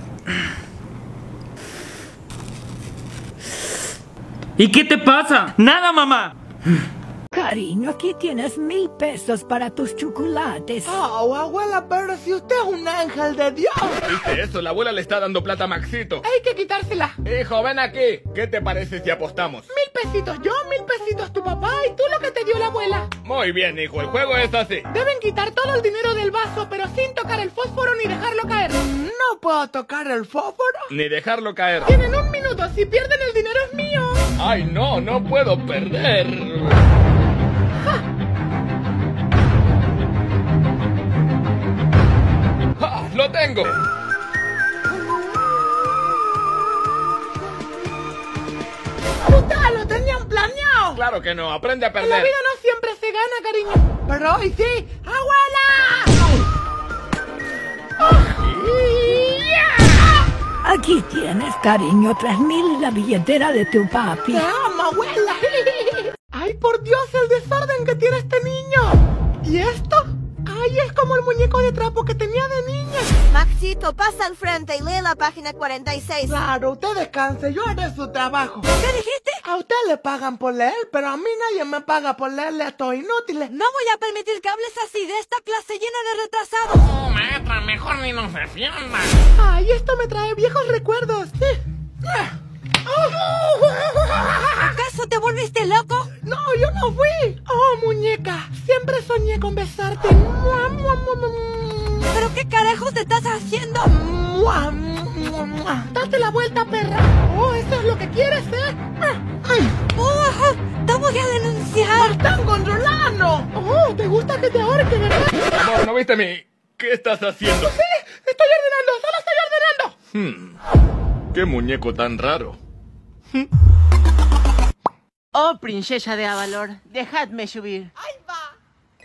[SPEAKER 2] ¿Y qué te pasa? Nada, mamá.
[SPEAKER 13] Cariño, aquí tienes mil pesos para tus chocolates.
[SPEAKER 7] Oh, abuela, pero si usted es un ángel de Dios.
[SPEAKER 14] ¿Viste eso? La abuela le está dando plata a Maxito.
[SPEAKER 7] Hay que quitársela.
[SPEAKER 14] Hijo, ven aquí. ¿Qué te parece si apostamos?
[SPEAKER 7] Mil pesitos yo, mil pesitos tu papá y tú lo que te dio la abuela.
[SPEAKER 14] Muy bien, hijo. El juego es así.
[SPEAKER 7] Deben quitar todo el dinero del vaso, pero sin tocar el fósforo ni dejarlo caer. No puedo tocar el fósforo.
[SPEAKER 14] Ni dejarlo caer.
[SPEAKER 7] Tienen un minuto. Si pierden el dinero es mío.
[SPEAKER 14] Ay, no, no puedo perder. ¡Ja! ¡Lo tengo!
[SPEAKER 7] ¡Ustedes lo tenían planeado!
[SPEAKER 14] Claro que no, aprende a
[SPEAKER 7] En la
[SPEAKER 14] perder.
[SPEAKER 7] vida no siempre se gana, cariño. Pero hoy sí. ¡Abuela!
[SPEAKER 13] Aquí tienes, cariño, tres mil en la billetera de tu papi.
[SPEAKER 7] ¡Te amo, abuela! ¡Ay, por Dios, el desorden que tiene este niño! ¿Y esto? Ay, es como el muñeco de trapo que tenía de niña.
[SPEAKER 10] Maxito, pasa al frente y lee la página cuarenta y seis.
[SPEAKER 7] Claro, usted descanse, yo haré su trabajo.
[SPEAKER 10] ¿Qué dijiste?
[SPEAKER 7] A usted le pagan por leer, pero a mí nadie me paga por leerle estos inútiles.
[SPEAKER 10] No voy a permitir que hables así de esta clase llena de retrasados.
[SPEAKER 3] Oh, maestra, mejor ni nos defienda.
[SPEAKER 7] Ay, esto me trae viejos recuerdos.
[SPEAKER 10] ¿Acaso te volviste loco?
[SPEAKER 7] No, yo no fui. Oh, muñeca, siempre soñé con besarte.
[SPEAKER 10] ¿Pero qué carajos te estás haciendo?
[SPEAKER 7] Date la vuelta, perra. Oh, eso es lo que quieres, ¿eh?
[SPEAKER 10] Oh, te voy a denunciar.
[SPEAKER 7] ¡Me están controlando! Oh, ¿te gusta que te ahorque, verdad?
[SPEAKER 14] Amor, ¿no viste a mí? ¿Qué estás haciendo?
[SPEAKER 7] Sí, estoy ordenando, solo estoy ordenando.
[SPEAKER 14] Hmm. ¿Qué muñeco tan raro?
[SPEAKER 9] Oh, princesa de Avalor, dejadme subir.
[SPEAKER 7] ¡Ahí va!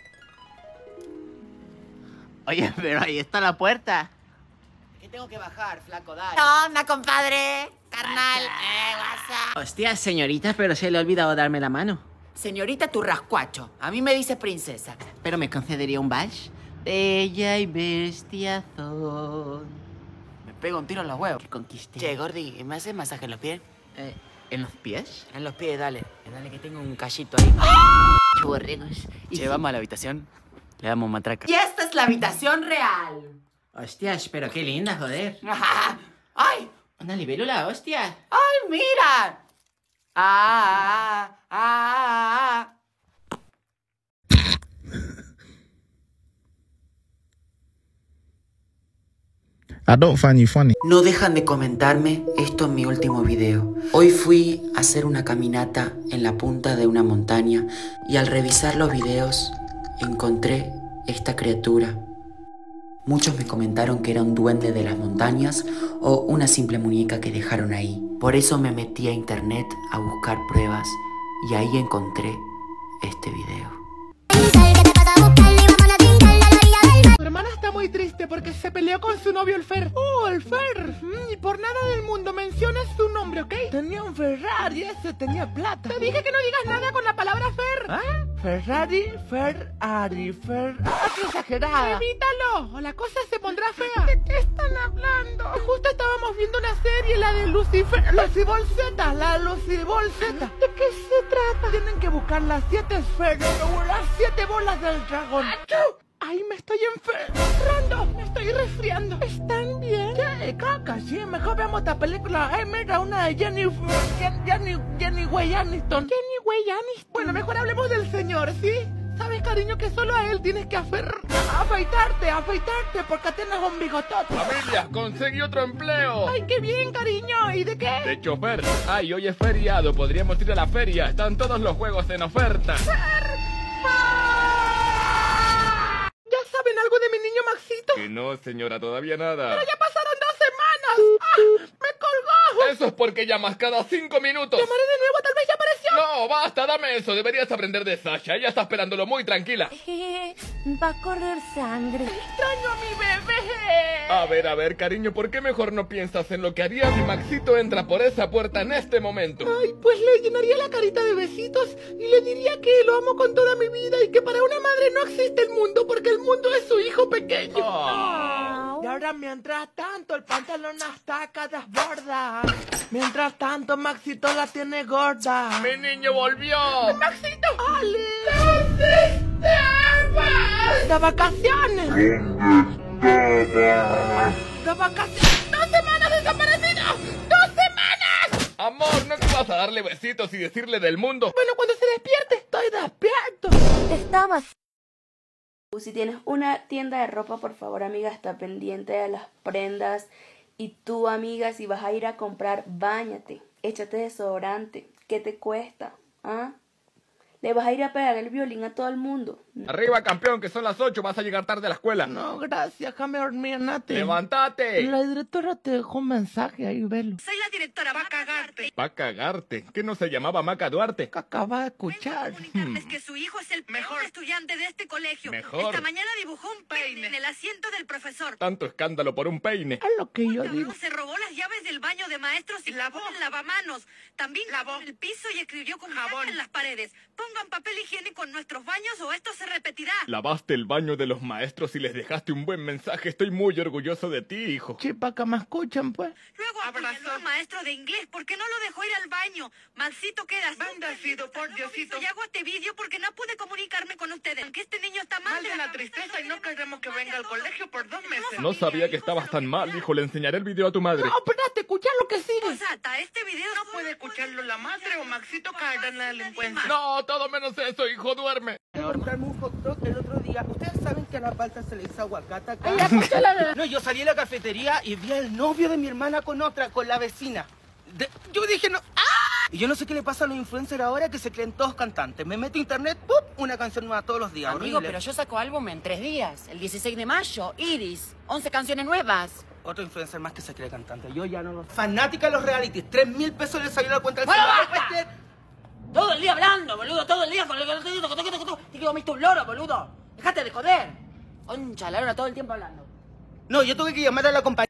[SPEAKER 9] Oye, pero ahí está la puerta.
[SPEAKER 5] Que tengo que bajar, flaco, dale.
[SPEAKER 9] ¿Qué onda, compadre? Carnal. Eh, WhatsApp. Hostia, señorita, pero se le ha olvidado darme la mano.
[SPEAKER 5] Señorita tu rascuacho, a mí me dice princesa.
[SPEAKER 9] ¿Pero me concedería un bash? Bella y bestiazón.
[SPEAKER 5] Me pego un tiro en los huevos.
[SPEAKER 9] Que conquisté.
[SPEAKER 5] Che, Gordi, ¿me haces masaje en los pies?
[SPEAKER 9] Eh, ¿en los pies?
[SPEAKER 5] En los pies, dale. Dale que tengo un callito ahí.
[SPEAKER 9] ¡Qué borregos!
[SPEAKER 5] Che, vamos a la habitación. Le damos matraca.
[SPEAKER 9] Y esta es la habitación real. Hostias, pero qué linda, joder.
[SPEAKER 5] ¡Ay!
[SPEAKER 9] Una libélula, hostia.
[SPEAKER 5] ¡Ay, mira! ¡Ah! ¡Ah! ¡Ah!
[SPEAKER 19] I don't find you funny.
[SPEAKER 5] No dejan de comentarme esto en mi último video. Hoy fui a hacer una caminata en la punta de una montaña y al revisar los videos encontré esta criatura. Muchos me comentaron que era un duende de las montañas o una simple muñeca que dejaron ahí. Por eso me metí a internet a buscar pruebas y ahí encontré este video.
[SPEAKER 7] Tu hermana está muy triste porque se peleó con su novio el Fer. Oh, el Fer. Mm, y por nada del mundo menciones su nombre, ¿ok? Tenía un Ferrari, ese tenía plata. Te dije que no digas nada con la palabra Fer. ¿Ah? Ferrari, Ferrari, Fer... ¡Ah, qué exagerada! ¡Evítalo! O la cosa se pondrá fea. ¿De qué están hablando? Justo estábamos viendo una serie, la de Lucifer... Lucy Bolseta, la Lucy Bolseta. ¿De qué se trata? Tienen que buscar las siete esferas o las siete bolas del dragón. ¡Achú! ¡Ay, me estoy enfermando! ¡Me estoy resfriando! ¿Están bien? ¿Qué? Caca, sí, mejor veamos esta película. Ay, mira, una de Jenny... Jenny... Jenny Way Aniston. Jenny Way Aniston. Bueno, mejor hablemos del señor, ¿sí? ¿Sabes, cariño, que solo a él tienes que hacer... afeitarte, afeitarte, porque tienes un bigotote?
[SPEAKER 14] ¡Familia, conseguí otro empleo!
[SPEAKER 7] ¡Ay, qué bien, cariño! ¿Y de qué?
[SPEAKER 14] De chofer. Ay, hoy es feriado, podríamos ir a la feria. Están todos los juegos en oferta.
[SPEAKER 7] ¿Ya saben algo de mi niño Maxito?
[SPEAKER 14] Que no, señora, todavía nada.
[SPEAKER 7] ¡Pero ya pasaron dos semanas! ¡Ah! ¡Me colgó!
[SPEAKER 14] Eso es porque llamas cada cinco minutos.
[SPEAKER 7] Llamaré de nuevo, tal vez ya apareció.
[SPEAKER 14] No, basta, dame eso. Deberías aprender de Sasha. Ella está esperándolo muy tranquila.
[SPEAKER 11] Va a correr sangre.
[SPEAKER 7] ¡Extraño a mi bebé!
[SPEAKER 14] A ver, a ver, cariño, ¿por qué mejor no piensas en lo que haría si Maxito entra por esa puerta en este momento?
[SPEAKER 7] Ay, pues le llenaría la carita de besitos y le diría que lo amo con toda mi vida y que para una madre no existe el mundo porque el mundo es su hijo pequeño. Oh. Y ahora, mientras tanto, el pantalón hasta acá desborda. Mientras tanto, Maxito la tiene gorda.
[SPEAKER 14] ¡Mi niño volvió!
[SPEAKER 7] ¡Maxito! ¡Ale! ¿Dónde estabas? ¡De vacaciones! ¿Dónde estabas? ¡De vacaciones! ¡Dos semanas desaparecido! ¡Dos semanas!
[SPEAKER 14] Amor, ¿no te vas a darle besitos y decirle del mundo?
[SPEAKER 7] Bueno, cuando se despierte, estoy despierto.
[SPEAKER 11] Estabas...
[SPEAKER 12] Si tienes una tienda de ropa, por favor, amiga, está pendiente de las prendas. Y tú, amiga, si vas a ir a comprar, báñate, échate desodorante. ¿Qué te cuesta? ¿Ah? ¿Le vas a ir a pegar el violín a todo el mundo?
[SPEAKER 14] Arriba, campeón, que son las ocho, vas a llegar tarde a la escuela.
[SPEAKER 7] No, gracias, déjame dormir, Nati.
[SPEAKER 14] ¡Levántate!
[SPEAKER 7] La directora te dejó un mensaje, ahí velo.
[SPEAKER 10] Soy la directora, va a cagarte.
[SPEAKER 14] Va a cagarte. ¿Qué no se llamaba Maca Duarte?
[SPEAKER 7] Que acaba de escuchar.
[SPEAKER 10] Hmm. Es que su hijo es el mejor estudiante de este colegio.
[SPEAKER 14] Mejor.
[SPEAKER 10] Esta mañana dibujó un peine en el asiento del profesor.
[SPEAKER 14] Tanto escándalo por un peine.
[SPEAKER 7] Es lo que yo digo.
[SPEAKER 10] Se robó las llaves del baño de maestros y lavó el lavamanos. También lavó el piso y escribió con jabón en las paredes. Pongan papel higiénico en nuestros baños o esto se se repetirá.
[SPEAKER 14] Lavaste el baño de los maestros y les dejaste un buen mensaje. Estoy muy orgulloso de ti, hijo.
[SPEAKER 7] Che, pa' que me escuchan, pues.
[SPEAKER 10] Luego apuñaló al maestro de inglés. ¿Por qué no lo dejó ir al baño? Mansito quedas.
[SPEAKER 7] Bendecido por Diosito.
[SPEAKER 10] Y hago este vídeo porque no pude comunicarme con ustedes. Que este niño está mal.
[SPEAKER 7] Mal de la tristeza y no queremos que venga al colegio por dos meses.
[SPEAKER 14] No sabía que estabas tan mal, hijo. Le enseñaré el video a tu madre.
[SPEAKER 7] No, espérate, escucha lo que sigue.
[SPEAKER 10] Posata, este video
[SPEAKER 7] No puede escucharlo la madre o Maxito caerá en la delincuencia.
[SPEAKER 14] No, todo menos eso, hijo. Duerme.
[SPEAKER 16] Comprarme un hot dog el otro día. Ustedes saben que a la palta se le hizo aguacate acá. No, yo salí a la cafetería y vi al novio de mi hermana con otra, con la vecina. De- yo dije, no. ¡Ah! Y yo no sé qué le pasa a los influencers ahora que se creen todos cantantes. Me meto a internet, ¡pum! Una canción nueva todos los días.
[SPEAKER 9] Amigo,
[SPEAKER 16] horrible.
[SPEAKER 9] pero yo saco álbum en tres días. El dieciséis de mayo, Iris. once canciones nuevas.
[SPEAKER 16] Otro influencer más que se cree cantante. Yo ya no lo... Fanática de los realities. Tres mil pesos le salió la cuenta del
[SPEAKER 9] ¡Bueno,
[SPEAKER 16] celular.
[SPEAKER 9] basta! Todo el día hablando, boludo. Todo el día con el que te digo, te que comiste un loro, boludo. Dejate de joder. Concha, la hora todo el tiempo hablando.
[SPEAKER 16] No, yo tuve que llamar a la compañía.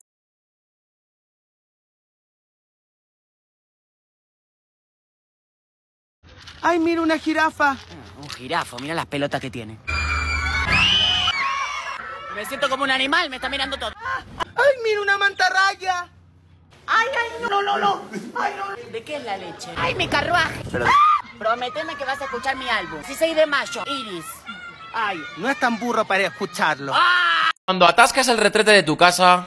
[SPEAKER 16] ¡Ay, mira una jirafa!
[SPEAKER 9] Un jirafo, mira las pelotas que tiene. Me siento como un animal, me está mirando todo.
[SPEAKER 16] ¡Ay, mira una mantarraya!
[SPEAKER 9] ¡Ay, ay, no, no, no! ¡Ay, no! ¿De qué es la leche? ¡Ay, mi carruaje!
[SPEAKER 16] Pero-
[SPEAKER 9] ¡Ah! Prometeme que vas a escuchar mi álbum. dieciséis de mayo, Iris.
[SPEAKER 16] ¡Ay, no es tan burro para escucharlo!
[SPEAKER 20] Cuando atascas el retrete de tu casa...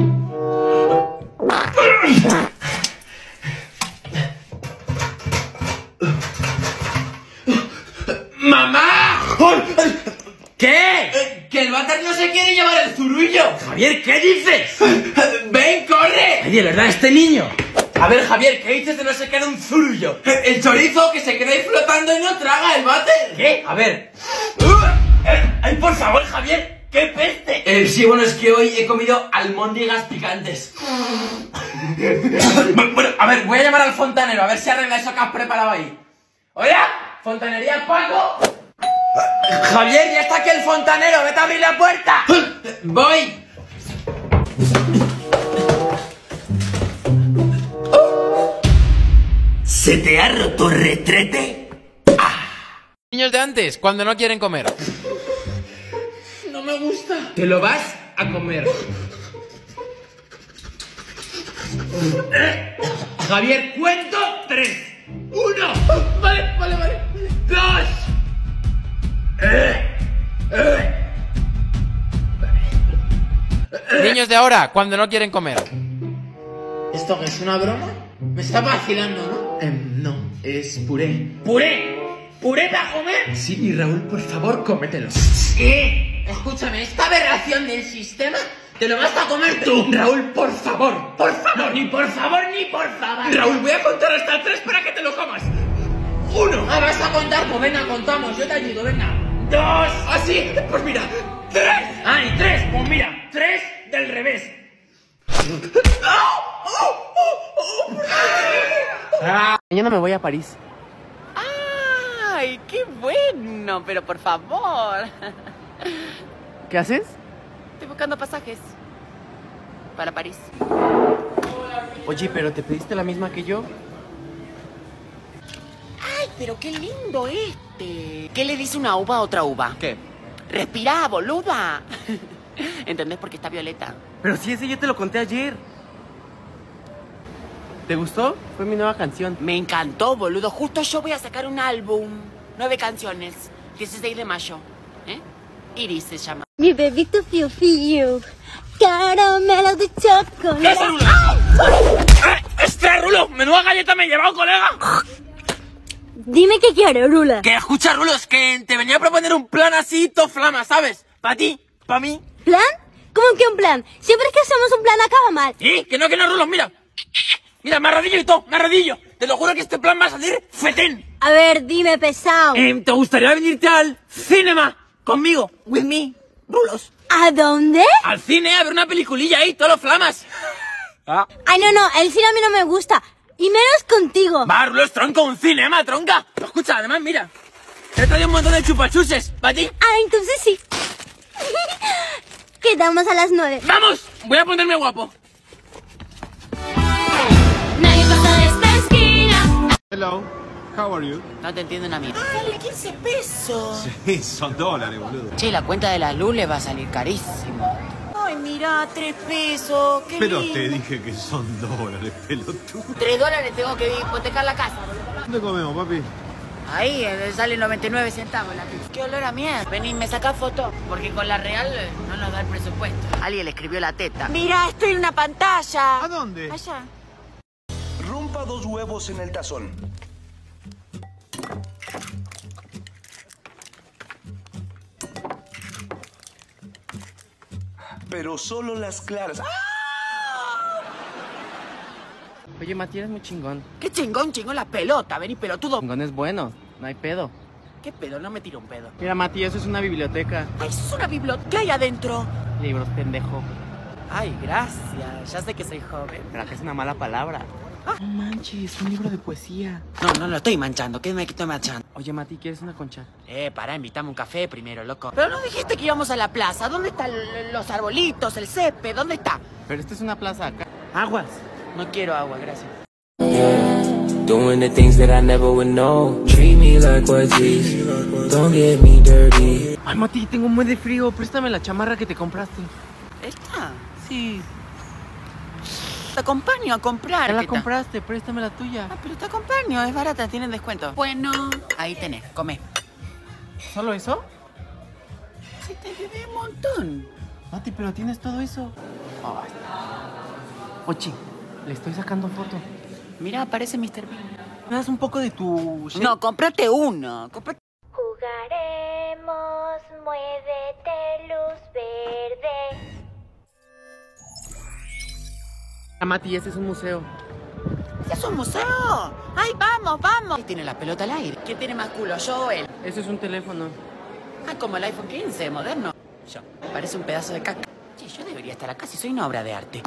[SPEAKER 3] ¡Mamá! ¿Qué? Que el váter no se quiere llevar el zurullo. Javier, ¿qué dices? ¡Ven, corre! Oye, ¿verdad? Este niño. A ver, Javier, ¿qué dices de no se queda un zurullo? El chorizo que se queda ahí flotando y no traga el váter. ¿Qué? A ver. ¡Ay, por favor, Javier! ¡Qué peste! Eh, sí, bueno, es que hoy he comido almóndigas picantes. Bueno, a ver, voy a llamar al fontanero a ver si arregla eso que has preparado ahí. ¡Hola! ¿Fontanería Paco? Javier, ya está aquí el fontanero, vete a abrir la puerta. Voy. ¿Se te ha roto el retrete?
[SPEAKER 20] Niños de antes, cuando no quieren comer.
[SPEAKER 3] No me gusta. Te lo vas a comer. Javier, cuento tres. Uno. Vale, vale, vale. Dos.
[SPEAKER 20] Niños de ahora, cuando no quieren comer.
[SPEAKER 3] ¿Esto qué es una broma? Me está vacilando, ¿no? Eh, no, es puré. ¿Puré? ¿Puré para comer? Sí, y Raúl, por favor, cómetelo. ¿Qué? Escúchame, esta aberración del sistema te lo vas a comer tú. Raúl, por favor, por favor. No, ni por favor, ni por favor. Raúl, voy a contar hasta tres para que te lo comas. Uno. Ah, vas a contar, pues venga, contamos, yo te ayudo, venga. Dos. Ah, sí, pues mira. Tres. Ah, y tres, pues mira, tres del revés.
[SPEAKER 16] Mañana me voy a París.
[SPEAKER 9] ¡Ay, qué bueno! Pero por favor.
[SPEAKER 16] ¿Qué haces?
[SPEAKER 9] Estoy buscando pasajes para París.
[SPEAKER 16] Oye, pero ¿te pediste la misma que yo?
[SPEAKER 9] ¡Ay, pero qué lindo este! ¿Qué le dice una uva a otra uva?
[SPEAKER 16] ¿Qué?
[SPEAKER 9] ¡Respirá, boluda! ¿Entendés por qué está violeta?
[SPEAKER 16] Pero si ese yo te lo conté ayer. ¿Te gustó? Fue mi nueva canción.
[SPEAKER 9] Me encantó, boludo. Justo yo voy a sacar un álbum. Nueve canciones. dieciséis de mayo. ¿Eh? Iris se llama.
[SPEAKER 4] Mi bebito Fiu Fiu, caramelo de chocolate.
[SPEAKER 3] ¡Ese Rulo! ¡Eh! ¡Espera, Rulo! ¡Menuda galleta me he llevado, colega!
[SPEAKER 4] Dime qué quieres, Rula.
[SPEAKER 3] Que escucha, Rulo, es que te venía a proponer un plan así, to flama, ¿sabes? Pa' ti, pa' mí.
[SPEAKER 4] ¿Plan? ¿Cómo que un plan? Siempre que hacemos un plan acaba mal.
[SPEAKER 3] ¿Y? Que no, que no, Rulo, mira. Mira, me arrodillo y todo, me arrodillo. Te lo juro que este plan va a salir fetén.
[SPEAKER 4] A ver, dime, pesado.
[SPEAKER 3] Eh, ¿Te gustaría venirte al cinema conmigo? With me, Rulos.
[SPEAKER 4] ¿A dónde?
[SPEAKER 3] Al cine, a ver una peliculilla ahí, todos los flamas. Ah.
[SPEAKER 4] Ay, no, no, el cine a mí no me gusta. Y menos contigo.
[SPEAKER 3] Va, Rulos, tronco, un cinema, tronca. Escucha, además, mira. Te he traído un montón de chupachuses, ¿para ti?
[SPEAKER 4] Ah, entonces sí. Quedamos a las nueve.
[SPEAKER 3] ¡Vamos! Voy a ponerme guapo.
[SPEAKER 4] Nadie pasa de esta esquina.
[SPEAKER 16] Hello.
[SPEAKER 21] How are you?
[SPEAKER 9] No te entiendo una mierda. Dale quince pesos.
[SPEAKER 21] Sí, son dólares, boludo.
[SPEAKER 9] Che, la cuenta de la luz le va a salir carísimo. Ay, mira, tres pesos. Qué
[SPEAKER 21] Pero
[SPEAKER 9] lindo.
[SPEAKER 21] te dije que son dólares, pelotudo.
[SPEAKER 9] Tres dólares tengo que hipotecar la casa.
[SPEAKER 21] ¿Dónde comemos, papi?
[SPEAKER 9] Ahí eh, sale noventa y nueve centavos la pizza. Qué olor a mierda. Vení, me sacás foto. Porque con la real eh, no nos da el presupuesto. Alguien le escribió la teta. Mira, estoy en una pantalla.
[SPEAKER 21] ¿A dónde?
[SPEAKER 9] Allá.
[SPEAKER 22] Rompa dos huevos en el tazón. Pero solo las claras.
[SPEAKER 18] Oye, Mati, eres muy chingón.
[SPEAKER 9] ¿Qué chingón, chingón la pelota? Vení, pelotudo.
[SPEAKER 18] Chingón es bueno, no hay pedo.
[SPEAKER 9] ¿Qué pedo? No me tiro un pedo.
[SPEAKER 18] Mira, Mati, eso es una biblioteca.
[SPEAKER 9] Ay, eso es una biblioteca. ¿Qué hay adentro?
[SPEAKER 18] Libros, pendejo.
[SPEAKER 9] Ay, gracias. Ya sé que soy joven.
[SPEAKER 18] Pero que es una mala palabra.
[SPEAKER 9] Ah.
[SPEAKER 18] No manches, un libro de poesía.
[SPEAKER 9] No, no lo estoy manchando. ¿Qué me estoy manchando?
[SPEAKER 18] Oye, Mati, ¿quieres una concha?
[SPEAKER 9] Eh, pará, invítame un café primero, loco. Pero no dijiste que íbamos a la plaza. ¿Dónde están los arbolitos, el césped? ¿Dónde está?
[SPEAKER 18] Pero esta es una plaza acá.
[SPEAKER 9] Aguas. No quiero agua, gracias.
[SPEAKER 8] Doing the things that I never would know. Treat me like what's easy. Don't get me dirty.
[SPEAKER 18] Ay, Mati, tengo un buen de frío. Préstame la chamarra que te compraste.
[SPEAKER 9] ¿Esta?
[SPEAKER 18] Sí.
[SPEAKER 9] Te acompaño a comprar.
[SPEAKER 18] Ya la compraste, préstame la tuya.
[SPEAKER 9] Ah, pero te acompaño, es barata, tienen descuento. Bueno, ahí tenés, come.
[SPEAKER 18] ¿Solo eso?
[SPEAKER 9] Sí, te llevé un montón.
[SPEAKER 18] Mati, pero tienes todo eso. Ay. Oye, le estoy sacando foto.
[SPEAKER 9] Mira, aparece mister Bean.
[SPEAKER 18] ¿Me das un poco de tu shake?
[SPEAKER 9] No, cómprate uno. Cómprate...
[SPEAKER 4] Jugaremos, muévete, luz verde.
[SPEAKER 18] Ah, Mati, este es un museo.
[SPEAKER 9] ¿Qué es un museo? ¡Ay, vamos, vamos! ¿Quién tiene la pelota al aire? ¿Quién tiene más culo, yo o él?
[SPEAKER 18] Ese es un teléfono.
[SPEAKER 9] Ah, como el iPhone quince, moderno. Yo. Parece un pedazo de caca. Che, yo debería estar acá si soy una obra de arte.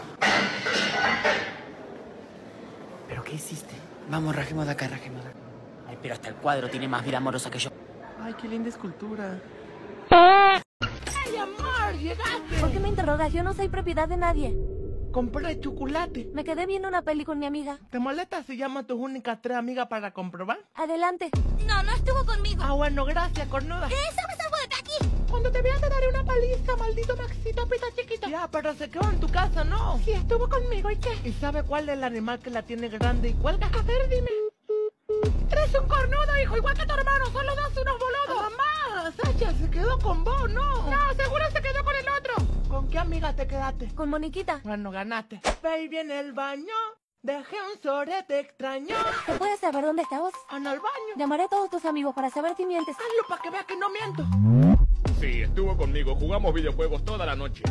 [SPEAKER 18] ¿Pero qué hiciste?
[SPEAKER 9] Vamos, rajemos de acá, rajemos de acá. Ay, pero hasta el cuadro tiene más vida amorosa que yo.
[SPEAKER 18] Ay, qué linda escultura.
[SPEAKER 7] ¡Ay, amor! ¡Llegaste!
[SPEAKER 11] ¿Por qué me interrogas? Yo no soy propiedad de nadie.
[SPEAKER 7] Compré chocolate.
[SPEAKER 11] Me quedé viendo una peli con mi amiga.
[SPEAKER 7] ¿Te molesta si llamo a tus únicas tres amigas para comprobar?
[SPEAKER 11] Adelante.
[SPEAKER 4] No, no estuvo conmigo.
[SPEAKER 7] Ah, bueno, gracias, cornuda.
[SPEAKER 4] ¿Qué? ¡Sácame de aquí!
[SPEAKER 7] Cuando te vea te daré una paliza, maldito Maxito, pita chiquito. Ya, pero se quedó en tu casa, ¿no? Sí, estuvo conmigo, ¿y qué? ¿Y sabe cuál es el animal que la tiene grande y cuelga? A ver, dime. Eres un cornudo, hijo, igual que tu hermano, son los dos unos boludos. Mamá, Sacha se quedó con vos, ¿no? No, seguro se quedó con el otro. ¿Con qué amiga te quedaste?
[SPEAKER 11] Con Moniquita.
[SPEAKER 7] Bueno, ganaste. Baby, en el baño dejé un sorete extraño.
[SPEAKER 11] ¿Te puedes saber dónde estabas?
[SPEAKER 7] En el baño.
[SPEAKER 11] Llamaré a todos tus amigos para saber si mientes.
[SPEAKER 7] Hazlo para que veas que no miento.
[SPEAKER 15] Sí, estuvo conmigo. Jugamos videojuegos toda la noche.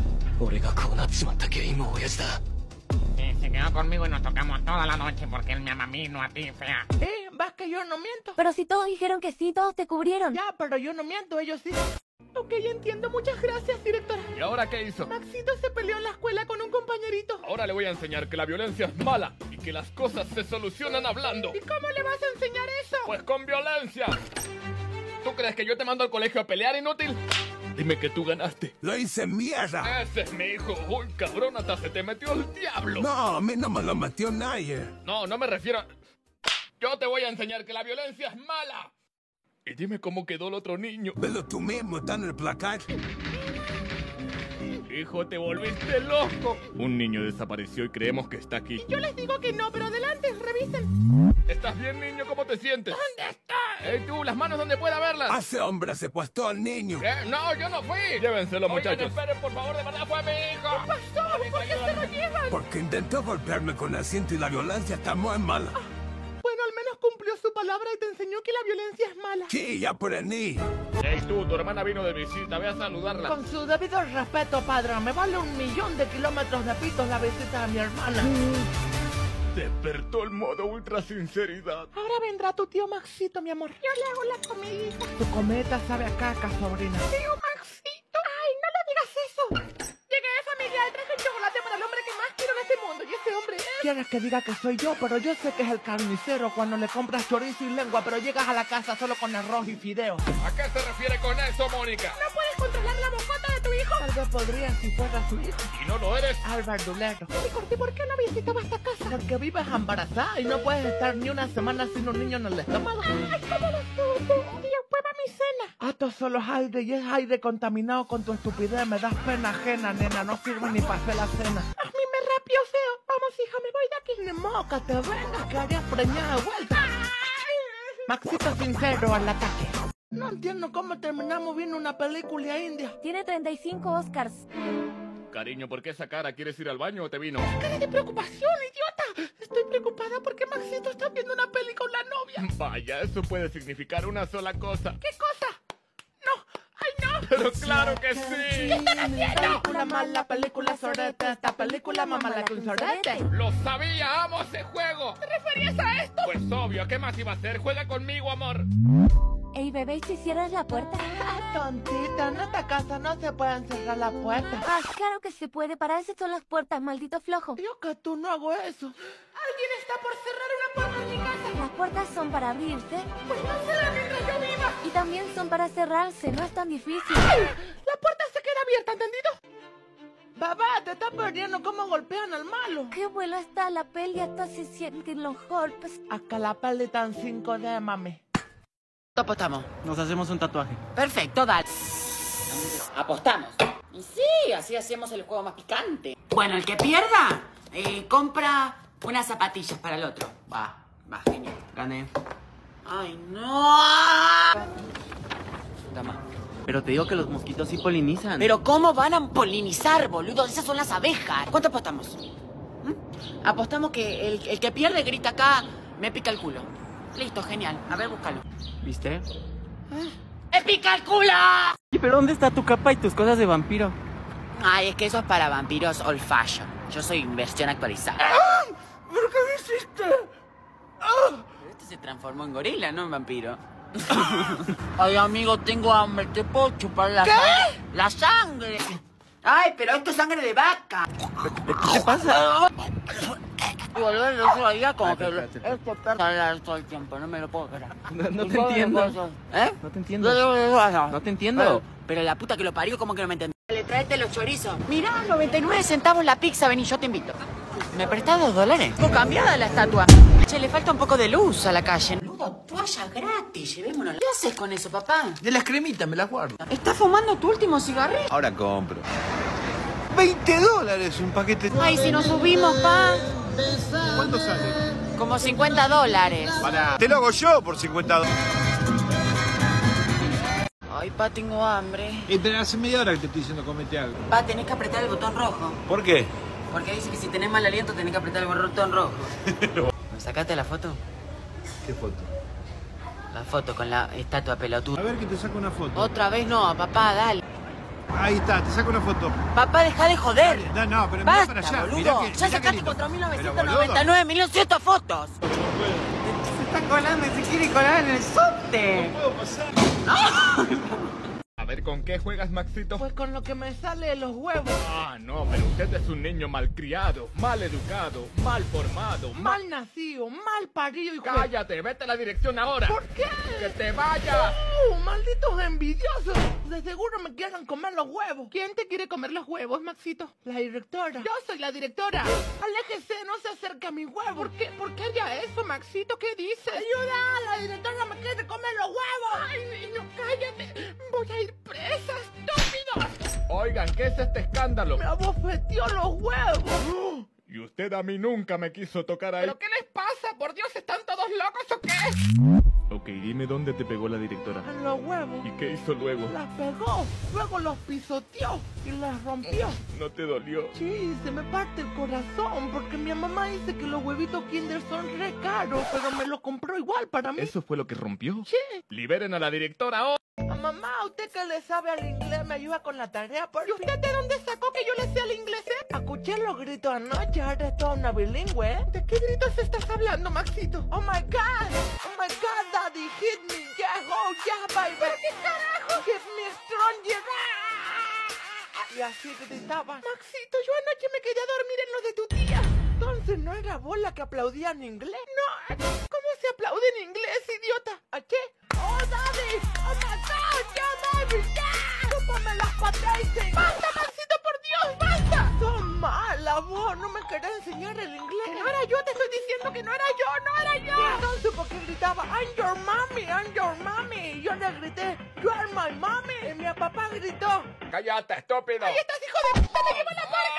[SPEAKER 3] Sí, se quedó conmigo y nos tocamos toda la noche porque él me ama a mí, no a ti, fea.
[SPEAKER 7] ¿Eh? ¿Vas que yo no miento?
[SPEAKER 11] Pero si todos dijeron que sí, todos te cubrieron.
[SPEAKER 7] Ya, pero yo no miento, ellos sí. Ok, entiendo. Muchas gracias, directora.
[SPEAKER 15] ¿Y ahora qué hizo?
[SPEAKER 7] Maxito se peleó en la escuela con un compañerito.
[SPEAKER 15] Ahora le voy a enseñar que la violencia es mala y que las cosas se solucionan hablando.
[SPEAKER 7] ¿Y cómo le vas a enseñar eso?
[SPEAKER 15] Pues con violencia. ¿Tú crees que yo te mando al colegio a pelear, inútil? Dime que tú ganaste.
[SPEAKER 22] Lo hice mierda.
[SPEAKER 15] Ese es mi hijo. Uy, cabrón, hasta se te metió el diablo.
[SPEAKER 22] No, a mí no me lo metió nadie.
[SPEAKER 15] No, no me refiero a... Yo te voy a enseñar que la violencia es mala. Y dime cómo quedó el otro niño.
[SPEAKER 22] Velo tú mismo, está en el placar.
[SPEAKER 15] Hijo, te volviste loco. Un niño desapareció y creemos que está aquí.
[SPEAKER 7] Y yo les digo que no, pero adelante, revisen.
[SPEAKER 15] ¿Estás bien, niño? ¿Cómo te sientes?
[SPEAKER 7] ¿Dónde está?
[SPEAKER 15] ¡Ey, tú! ¿Las manos donde pueda verlas?
[SPEAKER 22] Hace hombre se puestó al niño.
[SPEAKER 15] ¿Qué? No, yo no fui. Llévenselo,
[SPEAKER 3] Oigan,
[SPEAKER 15] muchachos.
[SPEAKER 3] esperen, por favor, de verdad fue mi hijo.
[SPEAKER 7] ¿Qué pasó? ¿Por qué se lo llevan?
[SPEAKER 22] Porque intentó golpearme con el cinto y la violencia está muy mala.
[SPEAKER 7] Ah, bueno, al menos cumplió su palabra y te enseñó que la violencia es mala.
[SPEAKER 22] Sí, ya aprendí.
[SPEAKER 15] Ey, tú, tu hermana vino de visita. Ve a saludarla.
[SPEAKER 7] Con su debido respeto, padre, me vale un millón de kilómetros de pitos la visita a mi hermana.
[SPEAKER 15] Despertó el modo ultra sinceridad.
[SPEAKER 7] Ahora vendrá tu tío Maxito, mi amor. Yo le hago la comidita. Tu cometa sabe a caca, sobrina. Tío Maxito. Ay, no le digas eso. Llegué, familia, y traje chocolate para el hombre que más quiero en este mundo. Y ese hombre es... Quieres que diga que soy yo, pero yo sé que es el carnicero cuando le compras chorizo y lengua, pero llegas a la casa solo con arroz y fideos.
[SPEAKER 15] ¿A qué se refiere con eso, Mónica?
[SPEAKER 7] No puedes controlar la bocota de tu hijo. hijo? Tal vez podría si fuera su hijo.
[SPEAKER 14] ¿Y no lo eres?
[SPEAKER 7] Álvaro Dulero. Mi Corti, ¿por qué no visitaba esta casa? Porque vives embarazada y no puedes estar ni una semana sin un niño en el estómago. Ay, cómo lo supo. Dios, prueba mi cena. Ah, esto solo es aire y es aire contaminado con tu estupidez. Me das pena ajena, nena. No sirve ni para hacer la cena. A mí me rápido feo. Vamos, hija, me voy de aquí. Ni modo que te vengas, que harías preñada de vuelta. Maxito sincero al ataque. No entiendo cómo terminamos viendo una película india.
[SPEAKER 11] Tiene treinta y cinco Oscars.
[SPEAKER 14] Cariño, ¿por qué esa cara? ¿Quieres ir al baño o te vino?
[SPEAKER 7] ¡Cara de preocupación, idiota! Estoy preocupada porque Maxito está viendo una peli con la novia.
[SPEAKER 14] Vaya, eso puede significar una sola cosa.
[SPEAKER 7] ¿Qué cosa? ¡No! ¡Ay, no!
[SPEAKER 14] ¡Pero claro que sí!
[SPEAKER 7] ¿Qué están haciendo? Película mala, película sorete. Esta película más mala que un sorete.
[SPEAKER 14] ¡Lo sabía! ¡Amo ese juego!
[SPEAKER 7] ¿Te referías a esto?
[SPEAKER 14] Pues obvio, ¿qué más iba a hacer? ¡Juega conmigo, amor!
[SPEAKER 11] Ey, bebé, ¿y si cierras la puerta?
[SPEAKER 7] Ah, tontita, en esta casa no se pueden cerrar las puertas.
[SPEAKER 11] Ah, claro que se puede. Para eso son las puertas, maldito flojo.
[SPEAKER 7] Yo que tú no hago eso. ¿Alguien está por cerrar una puerta en mi casa?
[SPEAKER 11] Las puertas son para abrirse.
[SPEAKER 7] Pues no se la mientras yo viva.
[SPEAKER 11] Y también son para cerrarse. No es tan difícil.
[SPEAKER 7] ¡Ay! La puerta se queda abierta, ¿entendido? Babá, te estás perdiendo cómo golpean al malo.
[SPEAKER 11] Qué bueno está la peli, hasta se sienten los golpes.
[SPEAKER 7] Acá la peli tan cinco D, mami.
[SPEAKER 9] Apostamos.
[SPEAKER 18] Nos hacemos un tatuaje.
[SPEAKER 9] Perfecto, dale. Apostamos. Y sí, así hacemos el juego más picante. Bueno, el que pierda, eh, compra unas zapatillas para el otro. Va, va, genial.
[SPEAKER 18] Gané.
[SPEAKER 9] ¡Ay, no!
[SPEAKER 18] Dama. Pero te digo que los mosquitos sí polinizan.
[SPEAKER 9] Pero ¿cómo van a polinizar, boludo? Esas son las abejas. ¿Cuánto apostamos? ¿Mm? Apostamos que el, el que pierde grita acá, me pica el culo. Listo, genial. A ver, búscalo.
[SPEAKER 18] ¿Viste?
[SPEAKER 9] ¡Me pica el culo!
[SPEAKER 18] ¿Y pero dónde está tu capa y tus cosas de vampiro?
[SPEAKER 9] Ay, es que eso es para vampiros old fashion. Yo soy versión actualizada.
[SPEAKER 7] ¡Ay! ¿Pero qué me hiciste?
[SPEAKER 9] Pero este se transformó en gorila, no en vampiro. Ay, amigo, tengo hambre. ¿Te puedo chupar la
[SPEAKER 7] ¿Qué?
[SPEAKER 9] sangre? ¡La sangre! Ay, pero esto es sangre de vaca.
[SPEAKER 18] ¿Qué pasa?
[SPEAKER 9] Boludo, el otro día como que esto pasa todo el tiempo, no me lo puedo creer.
[SPEAKER 18] No, no te entiendo.
[SPEAKER 9] ¿Eh?
[SPEAKER 18] No te entiendo. No te entiendo.
[SPEAKER 9] Pero, pero la puta que lo parió, como que no me entendió. Le traete los chorizos. Mirá, noventa y nueve centavos la pizza, vení, yo te invito. ¿Me prestás dos dólares? Fue cambiada la estatua. Che, le falta un poco de luz a la calle. Boludo, toalla gratis, llevémonos. ¿Qué haces con eso, papá?
[SPEAKER 16] De las cremitas me las guardo.
[SPEAKER 9] ¿Estás fumando tu último cigarrillo?
[SPEAKER 21] Ahora compro. veinte dólares un paquete.
[SPEAKER 9] Ay, si nos subimos, pa.
[SPEAKER 21] ¿Cuánto sale?
[SPEAKER 9] Como cincuenta dólares.
[SPEAKER 21] Para. Te lo hago yo por cincuenta dólares.
[SPEAKER 9] Ay, pa, tengo hambre.
[SPEAKER 21] Eh, pero hace media hora que te estoy diciendo comete algo.
[SPEAKER 9] Pa, tenés que apretar el botón rojo.
[SPEAKER 21] ¿Por qué?
[SPEAKER 9] Porque dice que si tenés mal aliento tenés que apretar el botón rojo. ¿Me sacaste la foto?
[SPEAKER 21] ¿Qué foto?
[SPEAKER 9] La foto con la estatua pelotuda.
[SPEAKER 21] A ver que te saco una foto.
[SPEAKER 9] Otra vez no, papá, dale.
[SPEAKER 21] Ahí está, te saco una foto.
[SPEAKER 9] Papá, deja de joder.
[SPEAKER 21] No, no, pero
[SPEAKER 9] basta,
[SPEAKER 21] mirá para allá.
[SPEAKER 9] Boludo.
[SPEAKER 21] Mirá que,
[SPEAKER 9] ya
[SPEAKER 21] mirá
[SPEAKER 9] sacaste cuatro mil novecientos noventa y nueve, mil novecientas fotos. Se está colando y se quiere colar en el subte.
[SPEAKER 21] No puedo pasar.
[SPEAKER 9] No.
[SPEAKER 14] A ver, ¿con qué juegas, Maxito?
[SPEAKER 7] Pues con lo que me sale de los huevos.
[SPEAKER 14] Ah, no, pero usted es un niño malcriado, mal educado, mal formado,
[SPEAKER 7] mal nacido, mal parido y...
[SPEAKER 14] Cállate, vete a la dirección ahora.
[SPEAKER 7] ¿Por qué?
[SPEAKER 14] ¡Que te vayas!
[SPEAKER 7] ¡Uh, malditos envidiosos! De seguro me quieren comer los huevos. ¿Quién te quiere comer los huevos, Maxito? La directora. Yo soy la directora. Aléjese, no se acerque a mi huevo. ¿Por qué? ¿Por qué haría eso, Maxito? ¿Qué dices? ¡Ayuda! La directora me quiere comer los huevos. ¡Ay, niño, cállate! Voy a ir presa, estúpido.
[SPEAKER 14] Oigan, ¿qué es este escándalo?
[SPEAKER 7] Me abofeteó los huevos.
[SPEAKER 14] Y usted a mí nunca me quiso tocar ahí.
[SPEAKER 7] ¿Pero qué les pasa? ¿Por Dios, están todos locos o qué?
[SPEAKER 14] Ok, dime dónde te pegó la directora.
[SPEAKER 7] En los huevos.
[SPEAKER 14] ¿Y qué hizo luego?
[SPEAKER 7] Las pegó, luego los pisoteó y las rompió.
[SPEAKER 14] ¿No te dolió?
[SPEAKER 7] Sí, se me parte el corazón porque mi mamá dice que los huevitos Kinder son re caros, pero me los compró igual para mí.
[SPEAKER 14] ¿Eso fue lo que rompió?
[SPEAKER 7] Sí.
[SPEAKER 14] Liberen a la directora ahora.
[SPEAKER 7] A mamá, usted que le sabe al inglés me ayuda con la tarea. ¿Y usted de dónde sacó que yo le sé al inglés? ¿Eh? Escuché los gritos anoche, ahora es toda una bilingüe. ¿Eh? ¿De qué gritos estás hablando, Maxito? Oh my God, oh my God, daddy, hit me, yeah, oh yeah, baby. ¿Pero qué carajo? Hit me strong, yeah. Y así gritaba. Maxito, yo anoche me quedé a dormir en lo de tu tía. Entonces no era vos la que aplaudía en inglés. No, ¿cómo se aplaude en inglés, idiota? ¿A qué? Oh, daddy, oh my God, yeah, baby, yeah. Chúpame las patas. ¡Basta, diciendo que no era yo, no era yo. Y entonces, ¿por qué gritaba, I'm your mommy, I'm your mommy? Y yo le grité, you are my mommy. Y mi papá gritó,
[SPEAKER 14] ¡cállate, estúpido!
[SPEAKER 7] ¡ahí estás, hijo de puta! ¡Te llevo la puerta!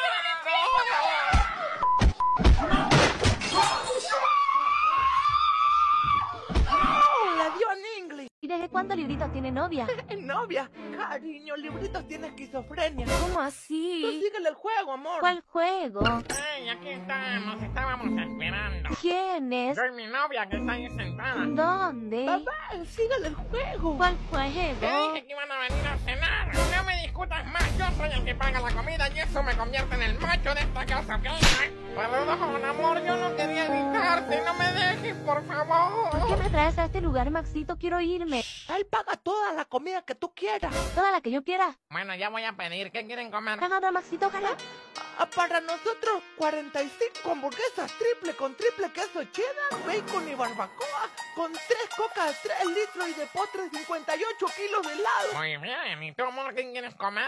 [SPEAKER 7] ¡La dio en inglés!
[SPEAKER 11] ¿Y desde cuándo Librito tiene novia?
[SPEAKER 7] ¿Novia? Cariño, Libritos tiene esquizofrenia.
[SPEAKER 11] ¿Cómo así?
[SPEAKER 7] Tú síguele el juego, amor.
[SPEAKER 11] ¿Cuál juego?
[SPEAKER 1] ¡Ey, aquí estamos! Estábamos esperando.
[SPEAKER 11] ¿Quién es?
[SPEAKER 1] Soy mi novia que está ahí sentada.
[SPEAKER 11] ¿Dónde?
[SPEAKER 7] Papá, síguele el juego.
[SPEAKER 11] ¿Cuál
[SPEAKER 1] Te
[SPEAKER 11] juego?
[SPEAKER 1] dije que iban a venir a cenar. No me discutas más. Yo soy el que paga la comida y eso me convierte en el macho de esta casa, ¿ok? Perdón, amor, yo no quería gritarte. No me dejes, por favor.
[SPEAKER 11] ¿Por qué me traes a este lugar, Maxito? Quiero irme.
[SPEAKER 7] Él paga toda la comida que tú quieras.
[SPEAKER 11] Toda la que yo quiera.
[SPEAKER 1] Bueno, ya voy a pedir. ¿Qué quieren comer?
[SPEAKER 11] Jala, Maxito, jala.
[SPEAKER 7] Ah, para nosotros, cuarenta y cinco hamburguesas triple con triple queso cheddar, bacon y barbacoa, con tres cocas, tres litros y de postres, cincuenta y ocho kilos de helado.
[SPEAKER 1] Muy bien. ¿Y tú, amor, qué quieres comer?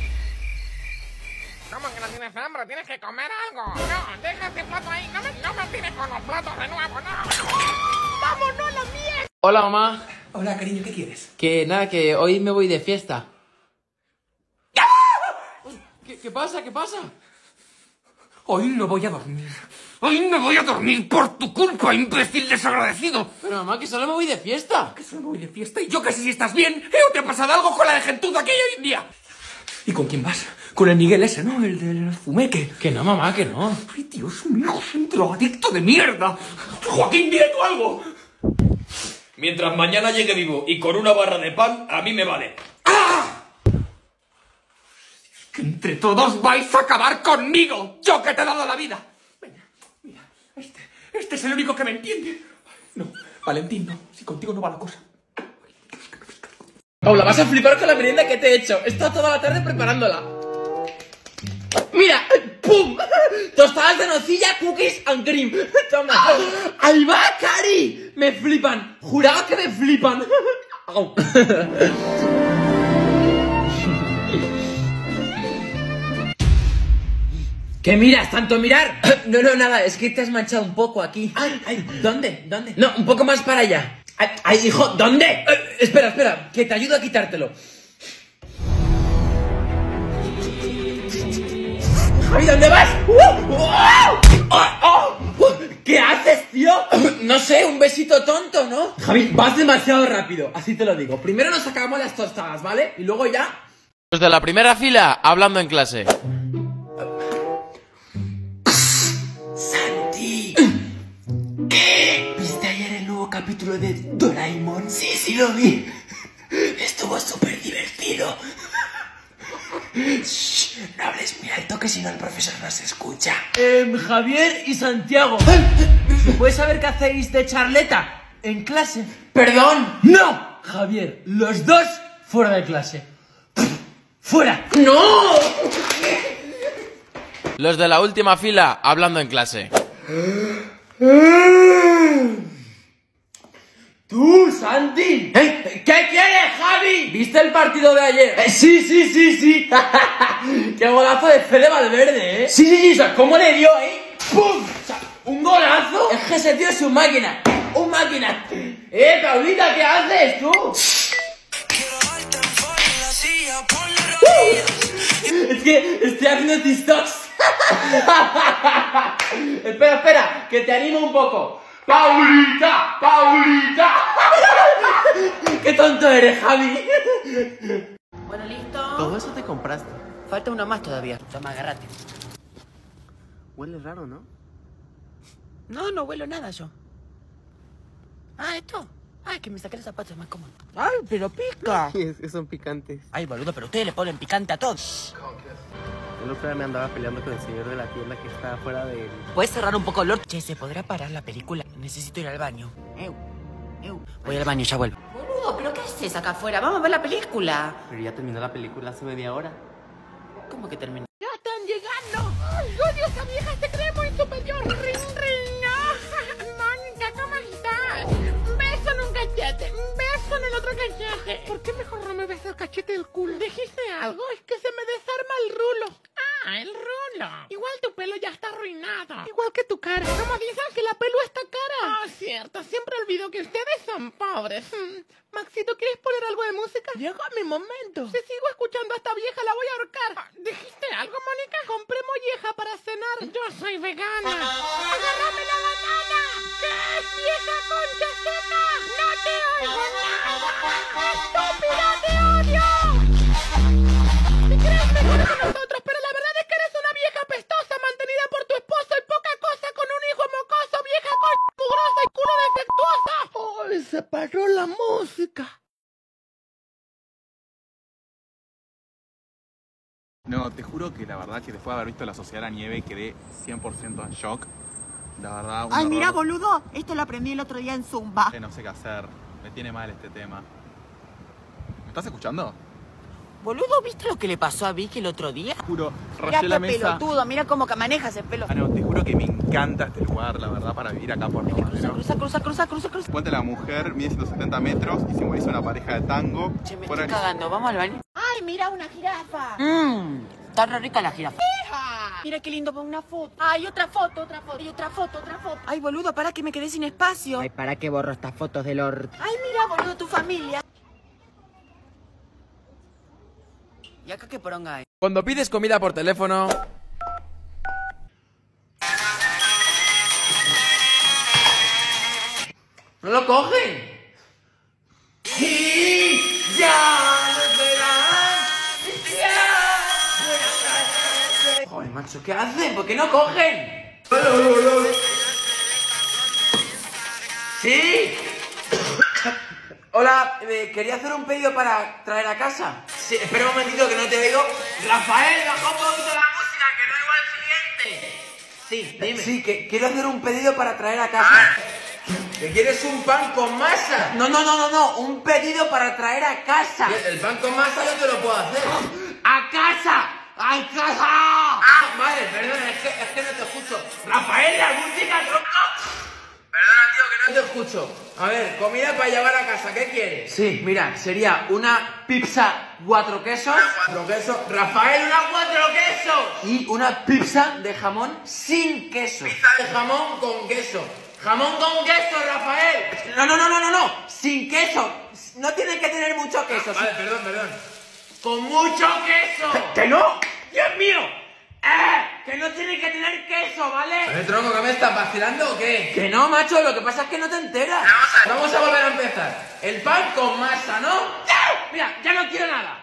[SPEAKER 1] ¿Cómo que no tienes hambre? Tienes que comer algo. No, deja ese plato ahí. No me, no me tires con los platos de nuevo, no. ¡Vámonos a la mierda!
[SPEAKER 18] Hola, mamá.
[SPEAKER 16] Hola, cariño, ¿qué quieres?
[SPEAKER 18] Que nada, que hoy me voy de fiesta. ¿Qué, qué pasa? ¿Qué pasa?
[SPEAKER 16] Hoy no voy a dormir. Hoy no voy a dormir por tu culpa, imbécil desagradecido.
[SPEAKER 18] Pero mamá, que solo me voy de fiesta.
[SPEAKER 16] Que solo me voy de fiesta y yo que sé si estás bien. ¿Eh? ¿O te ha pasado algo con la de gentuza aquella hoy en día? ¿Y con quién vas? Con el Miguel ese, ¿no? El del fumeque.
[SPEAKER 18] Que no, mamá, que no.
[SPEAKER 16] Ay, Dios mío, es un drogadicto de mierda. Joaquín, dile tú algo.
[SPEAKER 17] Mientras mañana llegue vivo y con una barra de pan, a mí me vale.
[SPEAKER 16] ¡Ah! Que entre todos vais a acabar conmigo. Yo que te he dado la vida. Venga, mira, este, este es el único que me entiende. No, Valentín, no. Si contigo no va la cosa.
[SPEAKER 18] Paula, vas a flipar con la merienda que te he hecho. He estado toda la tarde preparándola. ¡Mira! ¡Pum! Tostadas de nocilla, cookies and cream. Toma. ¡Ahí va, Cari! Me flipan. Juraba que me flipan. ¿Qué miras? ¿Tanto mirar? No, no, nada. Es que te has manchado un poco aquí. Ay, ay, ¿dónde? ¿Dónde? No, un poco más para allá. Ay, ay, hijo, ¿dónde? Eh, espera, espera, que te ayudo a quitártelo. Javi, ¿dónde vas? ¡Uh! ¡Uh! ¡Oh! ¡Oh! ¿Qué haces, tío? No sé, un besito tonto, ¿no? Javi, vas demasiado rápido, así te lo digo. Primero nos sacamos las tostadas, ¿vale? Y luego ya...
[SPEAKER 20] Los de la primera fila, hablando en clase.
[SPEAKER 9] Santi, ¿qué? ¿Viste ayer el nuevo capítulo de Doraemon? Sí, sí lo vi. Estuvo súper divertido. Shh, no hables muy alto que si no el profesor nos escucha.
[SPEAKER 2] Eh, Javier y Santiago, ¿puedes saber qué hacéis de charleta en clase?
[SPEAKER 18] ¡Perdón!
[SPEAKER 2] ¡No! Javier, los dos fuera de clase. ¡Fuera!
[SPEAKER 18] ¡No!
[SPEAKER 20] Los de la última fila, hablando en clase.
[SPEAKER 18] ¡Tú, Santi! ¿Eh? ¿Qué quieres, Javi? ¿Viste el partido de ayer? Eh, sí, sí, sí, sí. ¡Qué golazo de Fede Valverde, eh! Sí, sí, sí, o sea, ¿cómo le dio, eh? ¡Pum! O sea, ¿un golazo? Es que ese tío es un máquina. ¡Un máquina! ¡Eh, Paulita, qué haces, tú! Es que estoy haciendo TikToks. Espera, espera, que te animo un poco. ¡Paulita! ¡Paulita! ¡Qué tonto eres, Javi!
[SPEAKER 9] Bueno, listo.
[SPEAKER 18] Todo eso te compraste.
[SPEAKER 9] Falta uno más todavía.
[SPEAKER 18] Toma, agárrate.
[SPEAKER 9] Huele raro, ¿no?
[SPEAKER 18] No, no huelo nada yo.
[SPEAKER 9] Ah, esto. Ay, que me saqué los zapatos, más cómodo.
[SPEAKER 18] Ay, pero pica.
[SPEAKER 9] Es que son picantes.
[SPEAKER 18] Ay, boludo, pero ustedes le ponen picante a todos.
[SPEAKER 9] El otro día me andaba peleando con el señor de la tienda que está afuera de...
[SPEAKER 18] ¿Puedes cerrar un poco el orto? Che, ¿se podrá parar la película? Necesito ir al baño.
[SPEAKER 9] Eu, eu.
[SPEAKER 18] Voy al baño, ya vuelvo.
[SPEAKER 9] Boludo, ¿pero qué haces acá afuera? Vamos a ver la película. Pero ya terminó la película hace media hora.
[SPEAKER 18] ¿Cómo que terminó?
[SPEAKER 7] ¡Ya están llegando! ¡Ay, odio esa vieja! ¡Se cree muy superior! ¡Ring, ring! Mónica, ¿cómo estás? Un beso en un cachete. Un beso en el otro cachete. ¿Por qué mejor no me besas el cachete del culo? ¿Dijiste algo? Es que se me desarma el rulo. ¡Ah!
[SPEAKER 1] Ah, el rulo. Igual tu pelo ya está arruinado. Igual que tu cara. ¿Cómo dicen que la pelo está cara? Ah, cierto. Siempre olvido que ustedes son pobres. Hmm. Maxito, ¿quieres poner algo de música? Llegó mi momento. Si sigo escuchando a esta vieja, la voy a ahorcar. Ah, ¿dijiste algo, Mónica? Compré molleja para cenar. Yo soy vegana. ¡Agárrame la banana! ¿Qué es, vieja concha seca? ¡No te oigo nada! ¡Estúpida, te odio! Te crees mejor que nosotros, pero la verdad es que eres una vieja pestosa mantenida por tu esposo y poca cosa con un hijo mocoso, vieja concha mugrosa y culo defectuosa. ¡Ay, se paró la música!
[SPEAKER 6] No, te juro que la verdad que después de haber visto La Sociedad de la Nieve quedé cien por ciento en shock. La verdad, un
[SPEAKER 13] Ay,
[SPEAKER 6] horror.
[SPEAKER 13] mira, boludo, esto lo aprendí el otro día en Zumba.
[SPEAKER 6] Que no sé qué hacer, me tiene mal este tema. ¿Me estás escuchando?
[SPEAKER 9] Boludo, ¿viste lo que le pasó a Vicky el otro día?
[SPEAKER 6] Juro,
[SPEAKER 13] Mira
[SPEAKER 6] rayé la
[SPEAKER 13] qué
[SPEAKER 6] mesa.
[SPEAKER 13] pelotudo, mira cómo que manejas el pelo.
[SPEAKER 6] Ah, no, te juro que me encanta este lugar, la verdad, para vivir acá por Madero.
[SPEAKER 13] Cruza, cruza, cruza, cruza, cruza.
[SPEAKER 6] Puente de la Mujer mide ciento setenta metros y simboliza una pareja de tango.
[SPEAKER 9] Che, me
[SPEAKER 6] Fuera-
[SPEAKER 9] estoy cagando, vamos al baño.
[SPEAKER 13] Ay, mira una jirafa.
[SPEAKER 9] Mmm, está re rica la jirafa.
[SPEAKER 13] Hija. Mira qué lindo para una foto. Ay, otra foto, otra foto, y otra foto, otra foto. Ay, boludo, para que me quedé sin espacio.
[SPEAKER 9] Ay, ¿para qué borro estas fotos del orto?
[SPEAKER 13] Ay, mira, boludo, tu familia.
[SPEAKER 9] ¿Y acá qué poronga hay?
[SPEAKER 20] Cuando pides comida por teléfono...
[SPEAKER 3] ¿No lo cogen? Y ya no verán. Joder, macho, ¿qué hacen? ¿Por qué no cogen? ¿Sí? Hola, eh, quería hacer un pedido para traer a casa. Sí, espera un momentito que no te oigo. Rafael, baja un poquito la música, que no igual el siguiente. Sí, dime. Sí, que quiero hacer un pedido para traer a casa. Ah, ¿que quieres un pan con masa? No, no, no, no, no, un pedido para traer a casa. El pan con masa yo te lo puedo hacer. ¡A casa! ¡A casa! Ah, vale, perdona, es que, es que no te escucho. Rafael, la música, tronco. Perdona, tío, que no te escucho. A ver, comida para llevar a casa, ¿qué quieres? Sí, mira, sería una pizza cuatro quesos. Cuatro quesos. Rafael, una cuatro quesos. Y una pizza de jamón sin queso. Pizza de jamón con queso. Jamón con queso, Rafael. No, no, no, no, no, no. Sin queso. No tiene que tener mucho queso. Vale, sí. Perdón, perdón. Con mucho queso. ¡Que no! ¡Dios mío! ¡Eh! ¡Que no tiene que tener queso, ¿vale? A ver, tronco, ¿que me estás vacilando o qué? Que no, macho, lo que pasa es que no te enteras. Vamos a, Vamos a volver a empezar. El pan con masa, ¿no? ¡Ya! Mira, ya no quiero nada.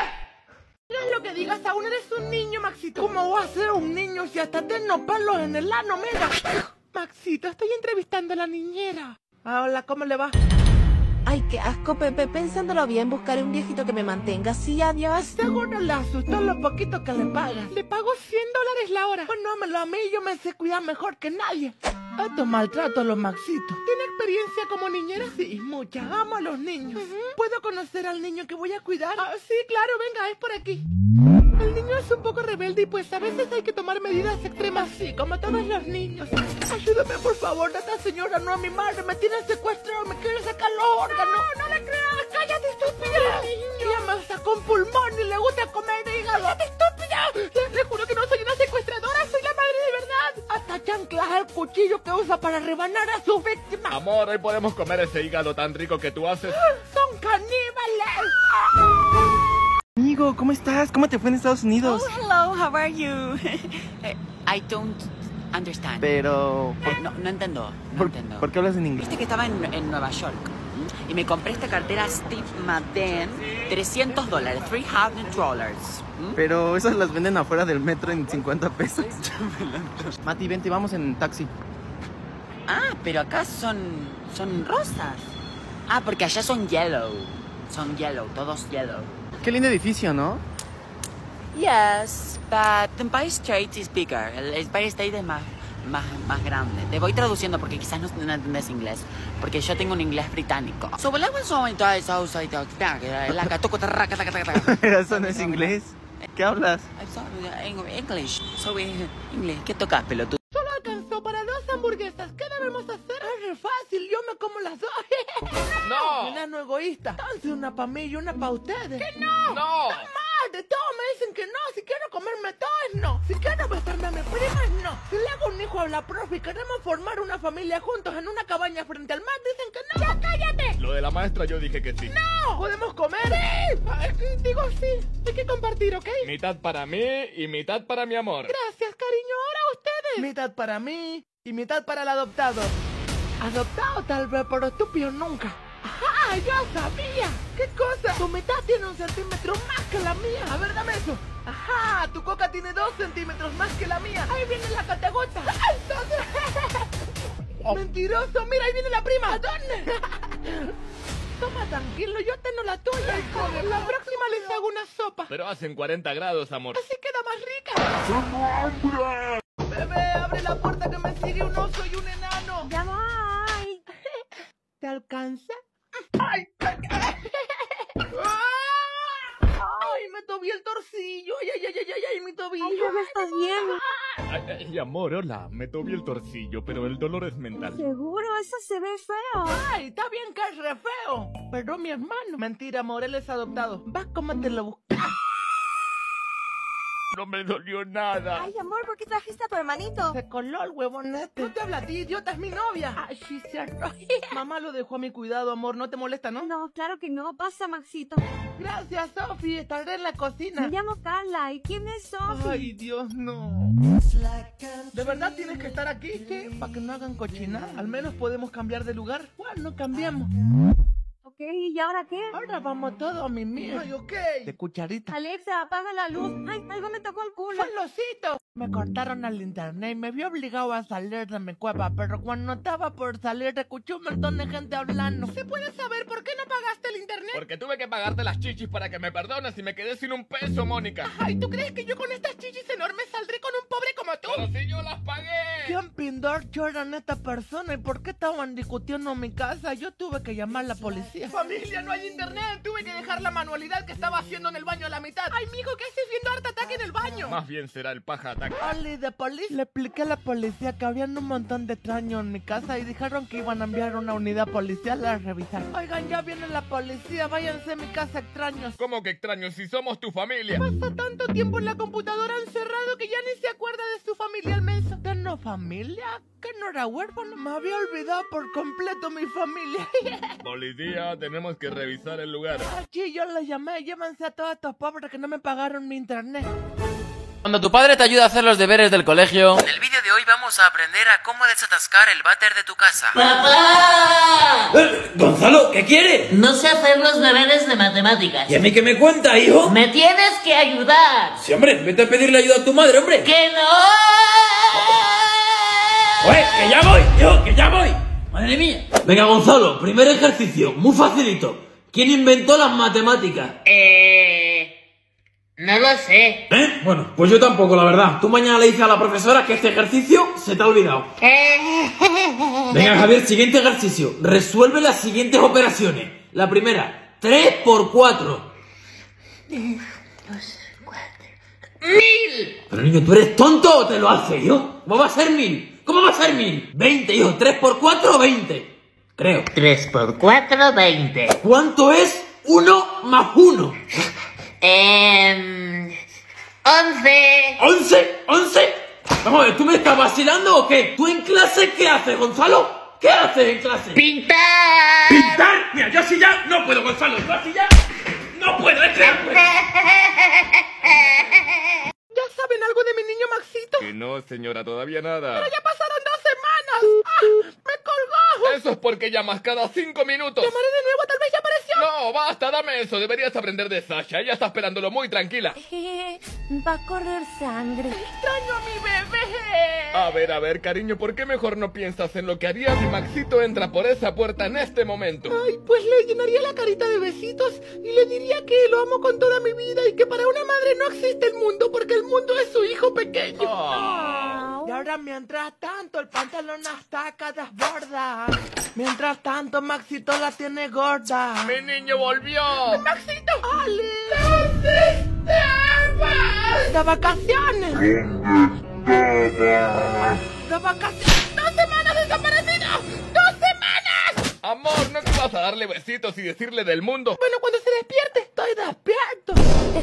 [SPEAKER 1] Digas lo que digas, aún eres un niño, Maxito. ¿Cómo va a ser un niño si hasta tengo pelos en el ano, mira? Maxito, estoy entrevistando a la niñera. Ah, hola, ¿cómo le va?
[SPEAKER 23] Ay, qué asco, Pepe. Pensándolo bien, buscaré un viejito que me mantenga. Sí, adiós.
[SPEAKER 1] Seguro le asustó lo poquito que le pagas. Le pago cien dólares la hora. Pues no me lo a mí, yo me sé cuidar mejor que nadie. Esto maltrato a los Maxitos. ¿Tiene experiencia como niñera? Sí, mucha. Amo a los niños. ¿Puedo conocer al niño que voy a cuidar? Ah, sí, claro, venga, es por aquí. El niño es un poco rebelde y pues a veces hay que tomar medidas extremas, sí, como todos los niños. Ayúdame, por favor, esta señora no a mi madre, me tiene secuestrado, me quiere sacar los órganos. No, no le creas, cállate, estúpida. Ella me sacó un pulmón y le gusta comer hígado. ¡Cállate, estúpida! Le, le juro que no soy una secuestradora, soy la madre de verdad. Hasta chanclas el cuchillo que usa para rebanar a su víctima.
[SPEAKER 14] Amor, hoy podemos comer ese hígado tan rico que tú haces.
[SPEAKER 1] ¡Son caníbales!
[SPEAKER 24] Amigo, ¿cómo estás? ¿Cómo te fue en Estados Unidos?
[SPEAKER 9] Oh, hello, how are you? I don't understand.
[SPEAKER 24] Pero...
[SPEAKER 9] Eh, no, no entiendo, no
[SPEAKER 24] ¿Por,
[SPEAKER 9] entiendo.
[SPEAKER 24] ¿Por qué hablas en inglés?
[SPEAKER 9] Viste que estaba en, en Nueva York y me compré esta cartera Steve Madden, trescientos dólares, trescientos dólares.
[SPEAKER 24] Pero esas las venden afuera del metro en cincuenta pesos. Mati, vente, vamos en taxi.
[SPEAKER 9] Ah, pero acá son, son rosas. Ah, porque allá son yellow. Son yellow, todos yellow.
[SPEAKER 24] Qué lindo edificio, ¿no?
[SPEAKER 9] Yes, but the Empire State is bigger. El Empire State es más, más, más grande. Te voy traduciendo porque quizás no, no entiendes inglés. Porque yo tengo un inglés británico. So, when I was going to this house, I thought,
[SPEAKER 24] Pero eso no es inglés. ¿Qué hablas?
[SPEAKER 9] I'm sorry, English. So, inglés. ¿Qué tocas, pelotudo?
[SPEAKER 1] Solo alcanzó para dos hamburguesas. ¿Qué debemos hacer? Es re fácil, yo me como las dos.
[SPEAKER 14] ¡No!
[SPEAKER 1] Enano egoísta. Entonces una para mí y una para ustedes. ¡Que no!
[SPEAKER 14] ¡No!
[SPEAKER 1] ¡Está mal! De todo me dicen que no. Si quiero comerme todo es no.
[SPEAKER 7] hola, profe, queremos formar una familia juntos en una cabaña frente al mar. Dicen que no. ¡Ya cállate!
[SPEAKER 14] Lo de la maestra yo dije que sí.
[SPEAKER 7] ¡No! ¿Podemos comer? ¡Sí! Ay, digo sí. Hay que compartir, ¿ok?
[SPEAKER 14] Mitad para mí y mitad para mi amor.
[SPEAKER 7] Gracias, cariño. Ahora ustedes. Mitad para mí y mitad para el adoptado. Adoptado tal vez, pero estúpido nunca. ¡Ajá! ¡Yo sabía! ¿Qué cosa? Tu mitad tiene un centímetro más que la mía. A ver, dame eso. ¡Ajá! Tu coca tiene dos centímetros más que la mía. Ahí viene la categota. Mentiroso. Mira, ahí viene la prima. ¿A dónde? Toma, tranquilo. Yo tengo la tuya. La próxima les hago una sopa.
[SPEAKER 14] Pero hacen cuarenta grados, amor.
[SPEAKER 7] Así queda más rica. ¡Tengo hambre! Bebé, abre la puerta que me sigue un oso y un enano.
[SPEAKER 4] Ya voy.
[SPEAKER 7] ¿Te alcanza? ¡Ay! ¡Ay! Me tobié el torcillo. ¡Ay, ay, ay, ay, ay! ay mi tobillo!
[SPEAKER 4] ¡Ay, bebé, estás bien!
[SPEAKER 14] Ay, ay, amor, hola. Me tobié el torcillo, pero el dolor es mental.
[SPEAKER 4] Seguro, eso se ve feo.
[SPEAKER 7] ¡Ay! Está bien que es re feo. Pero mi hermano. Mentira, amor, él es adoptado. Vas, cómetelo, busca.
[SPEAKER 14] No me dolió nada.
[SPEAKER 4] Ay, amor, ¿por qué trajiste a tu hermanito?
[SPEAKER 7] Se coló el huevonete. No te habla a ti, idiota, es mi novia. Ay, sí, cierto. Mamá lo dejó a mi cuidado, amor. ¿No te molesta, no?
[SPEAKER 4] No, claro que no. Pasa, Maxito.
[SPEAKER 7] Gracias, Sofi. Estaré en la cocina.
[SPEAKER 4] Me llamo Carla. ¿Y quién es Sofi?
[SPEAKER 7] Ay, Dios, no. ¿De verdad tienes que estar aquí? ¿Qué? Para que no hagan cochinada. Al menos podemos cambiar de lugar. Bueno, cambiamos.
[SPEAKER 4] Ok, ¿y ahora qué?
[SPEAKER 7] Ahora vamos todos a mi mío. Ay, ok. De cucharita.
[SPEAKER 4] Alexa, apaga la luz. Ay, algo me tocó el culo.
[SPEAKER 7] ¡Fue el osito! Me cortaron el internet y me vi obligado a salir de mi cueva, pero cuando estaba por salir escuché un montón de gente hablando. ¿Se puede saber por qué no pagaste el internet?
[SPEAKER 14] Porque tuve que pagarte las chichis para que me perdones y me quedé sin un peso, Mónica.
[SPEAKER 7] Ay, ¿tú crees que yo con estas chichis enormes saldré con un pobre como tú?
[SPEAKER 14] Pero si yo las pagué.
[SPEAKER 7] ¿Quién pindorcho eran esta persona y por qué estaban discutiendo en mi casa? Yo tuve que llamar a la policía. Familia, no hay internet. Tuve que dejar la manualidad que estaba haciendo en el baño a la mitad. Ay, mijo, ¿qué haces viendo Art Attack en el baño?
[SPEAKER 14] Más bien será el paja ataque.
[SPEAKER 7] Oli de policía. Le expliqué a la policía que habían un montón de extraños en mi casa y dijeron que iban a enviar una unidad policial a revisar. Oigan, ya viene la policía, váyanse a mi casa, extraños.
[SPEAKER 14] ¿Cómo que extraños si somos tu familia?
[SPEAKER 7] Pasa tanto tiempo en la computadora encerrado que ya ni se acuerda de su familia el menso. ¿Tengo familia? ¿Que no era huérfano? Me había olvidado por completo mi familia.
[SPEAKER 14] Policía, tenemos que revisar el lugar.
[SPEAKER 7] Aquí yo los llamé, llévense a todos estos pobres que no me pagaron mi internet.
[SPEAKER 20] Cuando tu padre te ayuda a hacer los deberes del colegio.
[SPEAKER 9] En el vídeo de hoy vamos a aprender a cómo desatascar el váter de tu casa.
[SPEAKER 18] ¡Papá! Eh, Gonzalo, ¿qué quieres?
[SPEAKER 9] No sé hacer los deberes de matemáticas.
[SPEAKER 18] ¿Y a mí qué me cuenta, hijo?
[SPEAKER 9] ¡Me tienes que ayudar!
[SPEAKER 18] Sí, hombre, vete a pedirle ayuda a tu madre, hombre.
[SPEAKER 9] ¡Que no!
[SPEAKER 18] ¡Oye, que ya voy, hijo, que ya voy! Madre mía. Venga, Gonzalo, primer ejercicio, muy facilito. ¿Quién inventó las matemáticas?
[SPEAKER 9] Eh... No lo sé.
[SPEAKER 18] ¿Eh? Bueno, pues yo tampoco, la verdad. Tú mañana le dices a la profesora que este ejercicio se te ha olvidado. Venga, Javier, siguiente ejercicio. Resuelve las siguientes operaciones. La primera, tres por cuatro.
[SPEAKER 9] Dos, cuatro... ¡Mil!
[SPEAKER 18] Pero niño, ¿tú eres tonto o te lo hace, hijo? ¿Cómo va a ser mil? ¿Cómo va a ser mil? Veinte, hijo. Tres por cuatro, veinte. Creo.
[SPEAKER 9] Tres por cuatro, veinte.
[SPEAKER 18] ¿Cuánto es uno más uno?
[SPEAKER 9] Eh... Once.
[SPEAKER 18] ¿Once? ¿Once? Vamos a ver, ¿tú me estás vacilando o qué? ¿Tú en clase qué haces, Gonzalo? ¿Qué haces en clase?
[SPEAKER 9] ¡Pintar!
[SPEAKER 18] ¿Pintar? Mira, yo así ya no puedo, Gonzalo. Yo así ya no puedo, es que no puedo.
[SPEAKER 7] ¿Ya saben algo de mi niño Maxito?
[SPEAKER 14] Que no, señora, todavía nada.
[SPEAKER 7] Pero ya pasaron dos semanas. ¡Ah! ¡Me colgó!
[SPEAKER 14] Eso es porque llamas cada cinco minutos.
[SPEAKER 7] Llamaré de nuevo, tal vez ya apareció.
[SPEAKER 14] No, basta, dame eso. Deberías aprender de Sasha. Ella está esperándolo muy tranquila.
[SPEAKER 4] Va a correr sangre.
[SPEAKER 7] Extraño a mi bebé.
[SPEAKER 14] A ver, a ver, cariño, ¿por qué mejor no piensas en lo que haría si Maxito entra por esa puerta en este momento?
[SPEAKER 7] Ay, pues le llenaría la carita de besitos y le diría que lo amo con toda mi vida y que para una madre no existe el mundo porque el mundo es su hijo pequeño.
[SPEAKER 14] Oh.
[SPEAKER 7] Y ahora, mientras tanto, el pantalón hasta acá desborda. Mientras tanto, Maxito la tiene gorda.
[SPEAKER 14] ¡Mi niño volvió!
[SPEAKER 7] ¡Maxito! ¡Ale! ¿Dónde estabas? ¡De vacaciones! ¡De vacaciones! ¡Dos semanas desaparecido! ¡Dos semanas!
[SPEAKER 14] Amor, ¿no te vas a darle besitos y decirle del mundo?
[SPEAKER 7] Bueno, cuando se despierte, estoy despierto.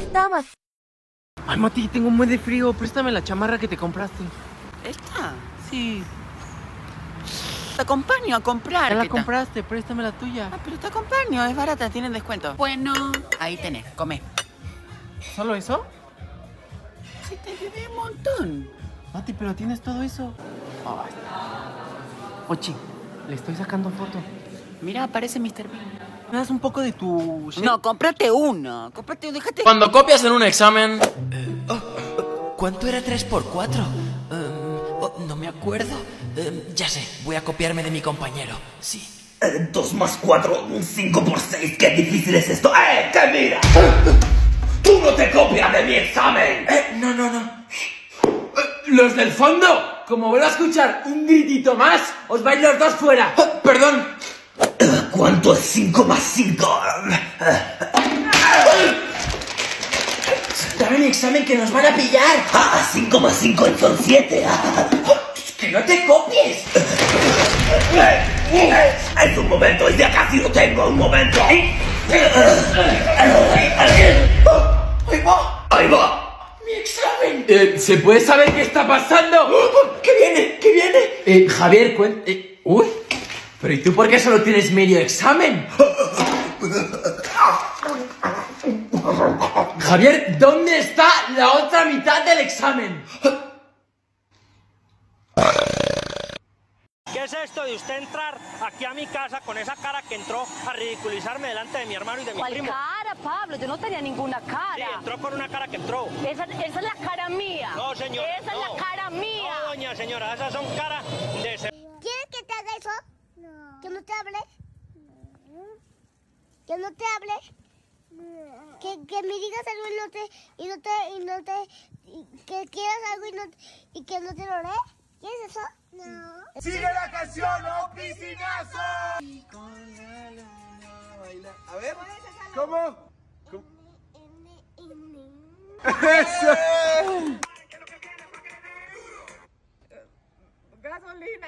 [SPEAKER 4] Estabas...
[SPEAKER 24] Ay, Mati, tengo un buen de frío. Préstame la chamarra que te compraste.
[SPEAKER 9] ¿Esta?
[SPEAKER 7] Sí.
[SPEAKER 9] Te acompaño a comprar.
[SPEAKER 7] Ya la
[SPEAKER 9] ¿qué tal?
[SPEAKER 7] compraste, préstame la tuya.
[SPEAKER 9] Ah, pero te acompaño, es barata, tienen descuento. Bueno, ahí tenés, come.
[SPEAKER 7] ¿Solo eso?
[SPEAKER 9] Sí, te llevé un montón.
[SPEAKER 7] Mati, pero tienes todo eso. Ay. Ochi, le estoy sacando foto.
[SPEAKER 9] Mira, aparece mister Bean.
[SPEAKER 7] ¿Me das un poco de tu...
[SPEAKER 9] No, cómprate uno. Cómprate uno, déjate...
[SPEAKER 20] Cuando copias en un examen... Eh, oh, oh, ¿Cuánto era tres por cuatro? Eh, oh, no me acuerdo. Eh, ya sé, voy a copiarme de mi compañero. Sí.
[SPEAKER 18] Eh, dos más cuatro, cinco por seis. Qué difícil es esto. ¡Eh, que mira! ¡Tú no te copias de mi examen!
[SPEAKER 3] Eh, no, no, no. Los del fondo, como vuelvo a escuchar un gritito más, os vais los dos fuera. Oh, perdón.
[SPEAKER 18] ¿Cuánto es cinco más cinco?
[SPEAKER 3] Dame mi examen que nos van a pillar.
[SPEAKER 18] Ah, cinco más cinco son siete.
[SPEAKER 3] ¡Que no te copies!
[SPEAKER 18] Es un momento, ya casi lo tengo, un momento. Ahí va, ahí va.
[SPEAKER 3] ¡Mi examen! Eh, ¿Se puede saber qué está pasando? ¿Qué viene? ¿Qué viene? Eh, Javier, cuéntame. Eh, uy. ¿Pero y tú por qué solo tienes medio examen? Javier, ¿dónde está la otra mitad del examen?
[SPEAKER 2] ¿Qué es esto de usted entrar aquí a mi casa con esa cara que entró a ridiculizarme delante de mi hermano y de mi
[SPEAKER 11] ¿Cuál
[SPEAKER 2] primo?
[SPEAKER 11] cara, Pablo? Yo no tenía ninguna cara.
[SPEAKER 2] Sí, entró con una cara que entró.
[SPEAKER 11] Esa, esa es la cara mía.
[SPEAKER 2] No, señora.
[SPEAKER 11] Esa
[SPEAKER 2] no.
[SPEAKER 11] es la cara mía.
[SPEAKER 2] No, doña señora, esas son caras de...
[SPEAKER 4] ¿Quieres que te haga eso? No. ¿Que no te hable? No. ¿Que no te hable? No. ¿Que, que me digas algo y no te... y no te... y no te... y que quieras algo y, no, y que no te lo dé? ¿Quieres eso? No.
[SPEAKER 21] ¡Sigue la canción, oh piscinazo! A ver, ¿cómo? ¿Cómo? ¡Eso!
[SPEAKER 13] Gasolina.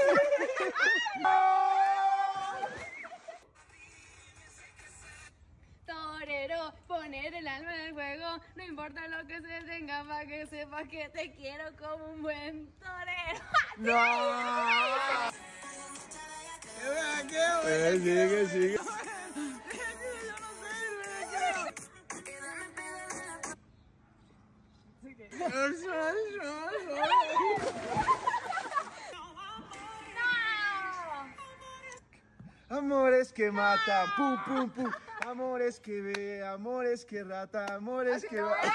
[SPEAKER 5] Torero, poner el alma en el juego, no importa lo que se tenga, para que sepas que te quiero como un buen torero.
[SPEAKER 21] ¡No! Eh, sigue, sigue. Amores que matan, pum, pum, pum. Amores que ve, amores que rata, amores que va.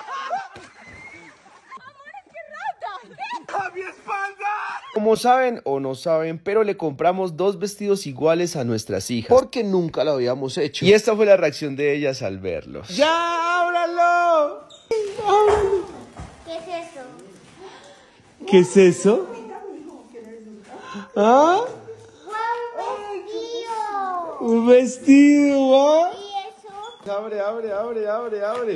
[SPEAKER 21] ¡A mi espalda!
[SPEAKER 10] Como saben o no saben, pero le compramos dos vestidos iguales a nuestras hijas, porque nunca lo habíamos hecho. Y esta fue la reacción de ellas al verlos.
[SPEAKER 21] ¡Ya, ábralo! ¡Ábralo!
[SPEAKER 4] ¿Qué es eso?
[SPEAKER 21] ¿Qué es eso? ¿Ah? Un vestido, ¿ah?
[SPEAKER 4] ¿Y eso?
[SPEAKER 21] Abre, abre, abre, abre, abre.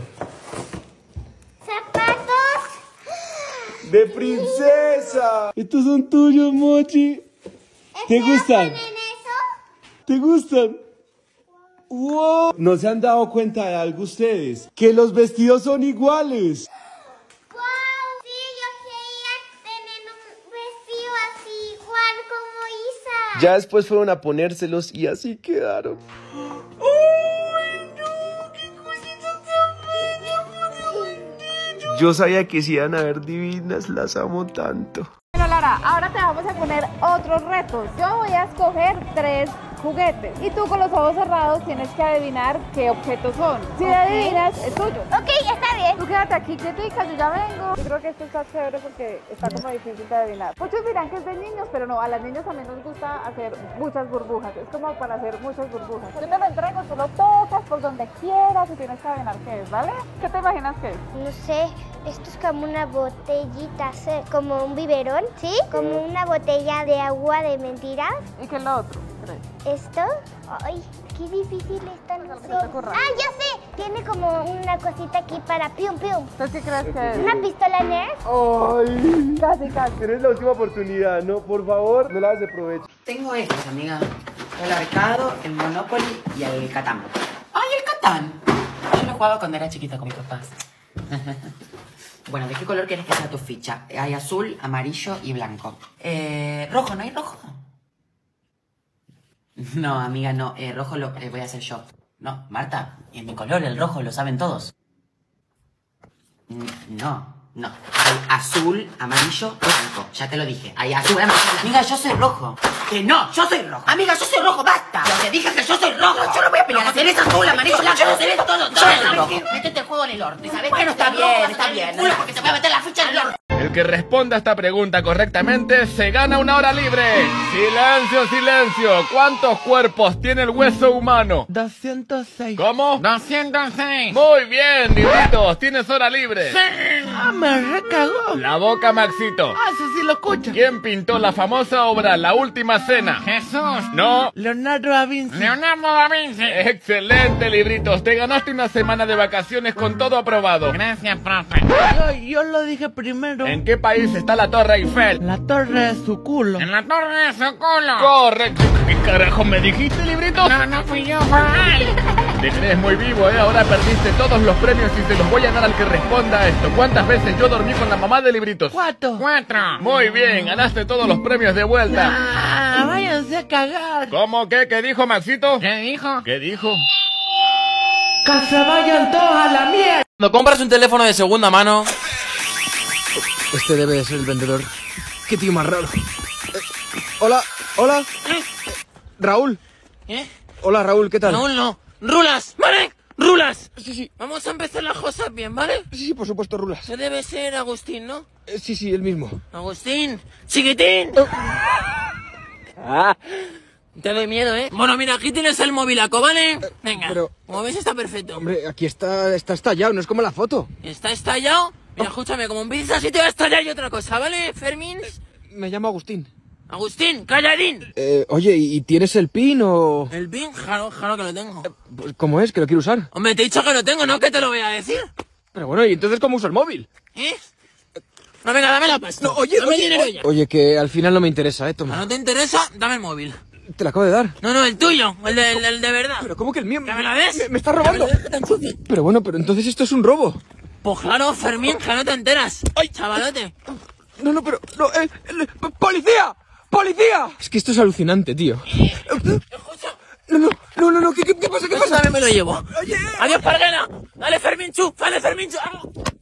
[SPEAKER 4] ¿Zapatos?
[SPEAKER 21] ¡De princesa! Estos son tuyos, Mochi. ¿Te gustan? ¿Te gustan? ¡Wow! ¿No se han dado cuenta de algo ustedes? Que los vestidos son iguales.
[SPEAKER 4] ¡Wow! Sí, yo quería tener un vestido así, igual como Isa.
[SPEAKER 10] Ya después fueron a ponérselos y así quedaron. Yo sabía que si iban a ver divinas, las amo tanto.
[SPEAKER 5] Bueno, Lara, ahora te vamos a poner otros retos. Yo voy a escoger tres juguetes y tú con los ojos cerrados tienes que adivinar qué objetos son. Si okay. adivinas, es tuyo.
[SPEAKER 4] Ok, está bien.
[SPEAKER 5] Tú quédate aquí quietica, yo ya vengo. Yo creo que esto está chévere porque está como difícil de adivinar. Muchos dirán que es de niños, pero no, a las niñas también nos gusta hacer muchas burbujas. Es como para hacer muchas burbujas. Yo te lo entrego, tú lo tocas por donde quieras y tienes que adivinar qué es, ¿vale? ¿Qué te imaginas que es?
[SPEAKER 4] No sé, esto es como una botellita, como un biberón, ¿sí? Como una botella de agua de mentiras.
[SPEAKER 5] ¿Y qué es lo otro?
[SPEAKER 4] ¿Esto? Ay, qué difícil está. No sé. Ah, ya sé. Tiene como una cosita aquí para pium pium.
[SPEAKER 5] ¿Entonces qué crees que es?
[SPEAKER 4] ¿Una pistola Nerf?
[SPEAKER 21] Ay.
[SPEAKER 5] Casi, casi.
[SPEAKER 21] Tienes la última oportunidad, ¿no? Por favor, no la desaproveches.
[SPEAKER 9] Tengo estos, amiga. El ahorcado, el Monopoly y el Catán. ¡Ay, el Catán! Yo lo jugaba cuando era chiquita con mis papás. Bueno, ¿de qué color quieres que sea tu ficha? Hay azul, amarillo y blanco. Eh, rojo, ¿no hay rojo? No, amiga, no. Eh, rojo lo eh, voy a hacer yo. No, Marta, es mi color, el rojo, lo saben todos. No, no. Hay azul, amarillo, blanco. Ya te lo dije. Hay azul, amarillo, blanco. Amiga, yo soy rojo. Que no, yo soy rojo. Amiga, yo soy rojo, basta. Yo te dije que yo soy rojo. Yo no voy a pelear. Eres azul, amarillo, blanco. Yo se ve todo. Yo soy rojo. Métete el juego en el orto. ¿Sabes? Bueno, está bien, está bien. Porque te voy a meter la ficha en el orto.
[SPEAKER 14] El que responda a esta pregunta correctamente se gana una hora libre. Silencio, silencio. ¿Cuántos cuerpos tiene el hueso humano?
[SPEAKER 7] doscientos seis.
[SPEAKER 14] ¿Cómo?
[SPEAKER 1] doscientos seis.
[SPEAKER 14] Muy bien, Libritos. Tienes hora libre.
[SPEAKER 1] Sí.
[SPEAKER 7] Ah, me recagó.
[SPEAKER 14] La boca, Maxito.
[SPEAKER 7] Ah, eso sí lo escucho.
[SPEAKER 14] ¿Quién pintó la famosa obra La Última Cena?
[SPEAKER 1] Jesús.
[SPEAKER 14] No.
[SPEAKER 7] Leonardo da Vinci.
[SPEAKER 1] Leonardo da Vinci.
[SPEAKER 14] Excelente, Libritos. Te ganaste una semana de vacaciones con todo aprobado.
[SPEAKER 1] Gracias, profe.
[SPEAKER 7] Yo, yo lo dije primero.
[SPEAKER 14] ¿En qué país está la Torre Eiffel?
[SPEAKER 7] La torre de su culo.
[SPEAKER 1] En la torre de su culo.
[SPEAKER 14] Correcto. ¿Qué carajo me dijiste, Libritos?
[SPEAKER 1] No, no fui yo, fue él.
[SPEAKER 14] Te crees muy vivo, ¿eh? Ahora perdiste todos los premios y se los voy a dar al que responda a esto. ¿Cuántas veces yo dormí con la mamá de Libritos?
[SPEAKER 7] Cuatro.
[SPEAKER 1] Cuatro.
[SPEAKER 14] Muy bien, ganaste todos los premios de vuelta.
[SPEAKER 7] Ah, váyanse a cagar.
[SPEAKER 14] ¿Cómo qué? ¿Qué dijo, Maxito?
[SPEAKER 1] ¿Qué dijo?
[SPEAKER 14] ¿Qué dijo?
[SPEAKER 7] Que se vayan todos a la mierda.
[SPEAKER 17] Cuando compras un teléfono de segunda mano...
[SPEAKER 24] Este debe de ser el vendedor. Qué tío más raro. Eh, hola, hola.
[SPEAKER 7] ¿Eh?
[SPEAKER 24] Raúl.
[SPEAKER 7] ¿Eh?
[SPEAKER 24] Hola, Raúl, ¿qué tal?
[SPEAKER 7] Raúl, no. ¡Rulas! ¿Vale? ¡Rulas!
[SPEAKER 24] Sí, sí.
[SPEAKER 7] Vamos a empezar las cosas bien, ¿vale?
[SPEAKER 24] Sí, sí, por supuesto, Rulas.
[SPEAKER 7] Que debe ser Agustín, ¿no?
[SPEAKER 24] Eh, sí, sí, el mismo.
[SPEAKER 7] Agustín. ¡Chiquitín!
[SPEAKER 24] Ah.
[SPEAKER 7] Te doy miedo, ¿eh? Bueno, mira, aquí tienes el movilaco, ¿vale? Venga.
[SPEAKER 24] Pero...
[SPEAKER 7] Como ves, está perfecto.
[SPEAKER 24] Hombre, aquí está, está estallado, no es como la foto.
[SPEAKER 7] ¿Está estallado? Mira, escúchame, como empieces así te va a estallar y otra cosa, ¿vale, Fermín?
[SPEAKER 24] Me llamo Agustín.
[SPEAKER 7] Agustín, calladín.
[SPEAKER 24] Eh, oye, ¿y tienes el pin o...?
[SPEAKER 7] ¿El pin? Claro, claro que lo tengo.
[SPEAKER 24] Eh, pues, ¿cómo es? ¿Que lo quiero usar?
[SPEAKER 7] Hombre, te he dicho que lo tengo, ¿no? Que te lo voy a decir.
[SPEAKER 24] Pero bueno, ¿y entonces cómo uso el móvil?
[SPEAKER 7] ¿Eh? No, venga, dame la pasta.
[SPEAKER 24] No, oye,
[SPEAKER 7] dame
[SPEAKER 24] oye,
[SPEAKER 7] el dinero
[SPEAKER 24] oye,
[SPEAKER 7] ya.
[SPEAKER 24] Oye, que al final no me interesa, eh, toma.
[SPEAKER 7] ¿No te interesa? Dame el móvil.
[SPEAKER 24] Te lo acabo de dar.
[SPEAKER 7] No, no, el tuyo, el de, el, el de verdad.
[SPEAKER 24] ¿Pero cómo que el mío?
[SPEAKER 7] ¿Que me la des?
[SPEAKER 24] Me, me está robando.
[SPEAKER 7] ¿Que te
[SPEAKER 24] Pero bueno, pero entonces esto es un robo.
[SPEAKER 7] Pues claro, Fermín, que no te enteras. ¡Ay, chavalote!
[SPEAKER 24] No, no, pero... No, eh, eh, ¡Policía! ¡Policía! Es que esto es alucinante, tío. No, no, no, no, no, ¿qué, qué, qué pasa? ¿Qué pasa?
[SPEAKER 7] También me lo llevo.
[SPEAKER 24] Oye.
[SPEAKER 7] Adiós, Parguera. Dale, Fermín, chu. Dale, Fermín, chu.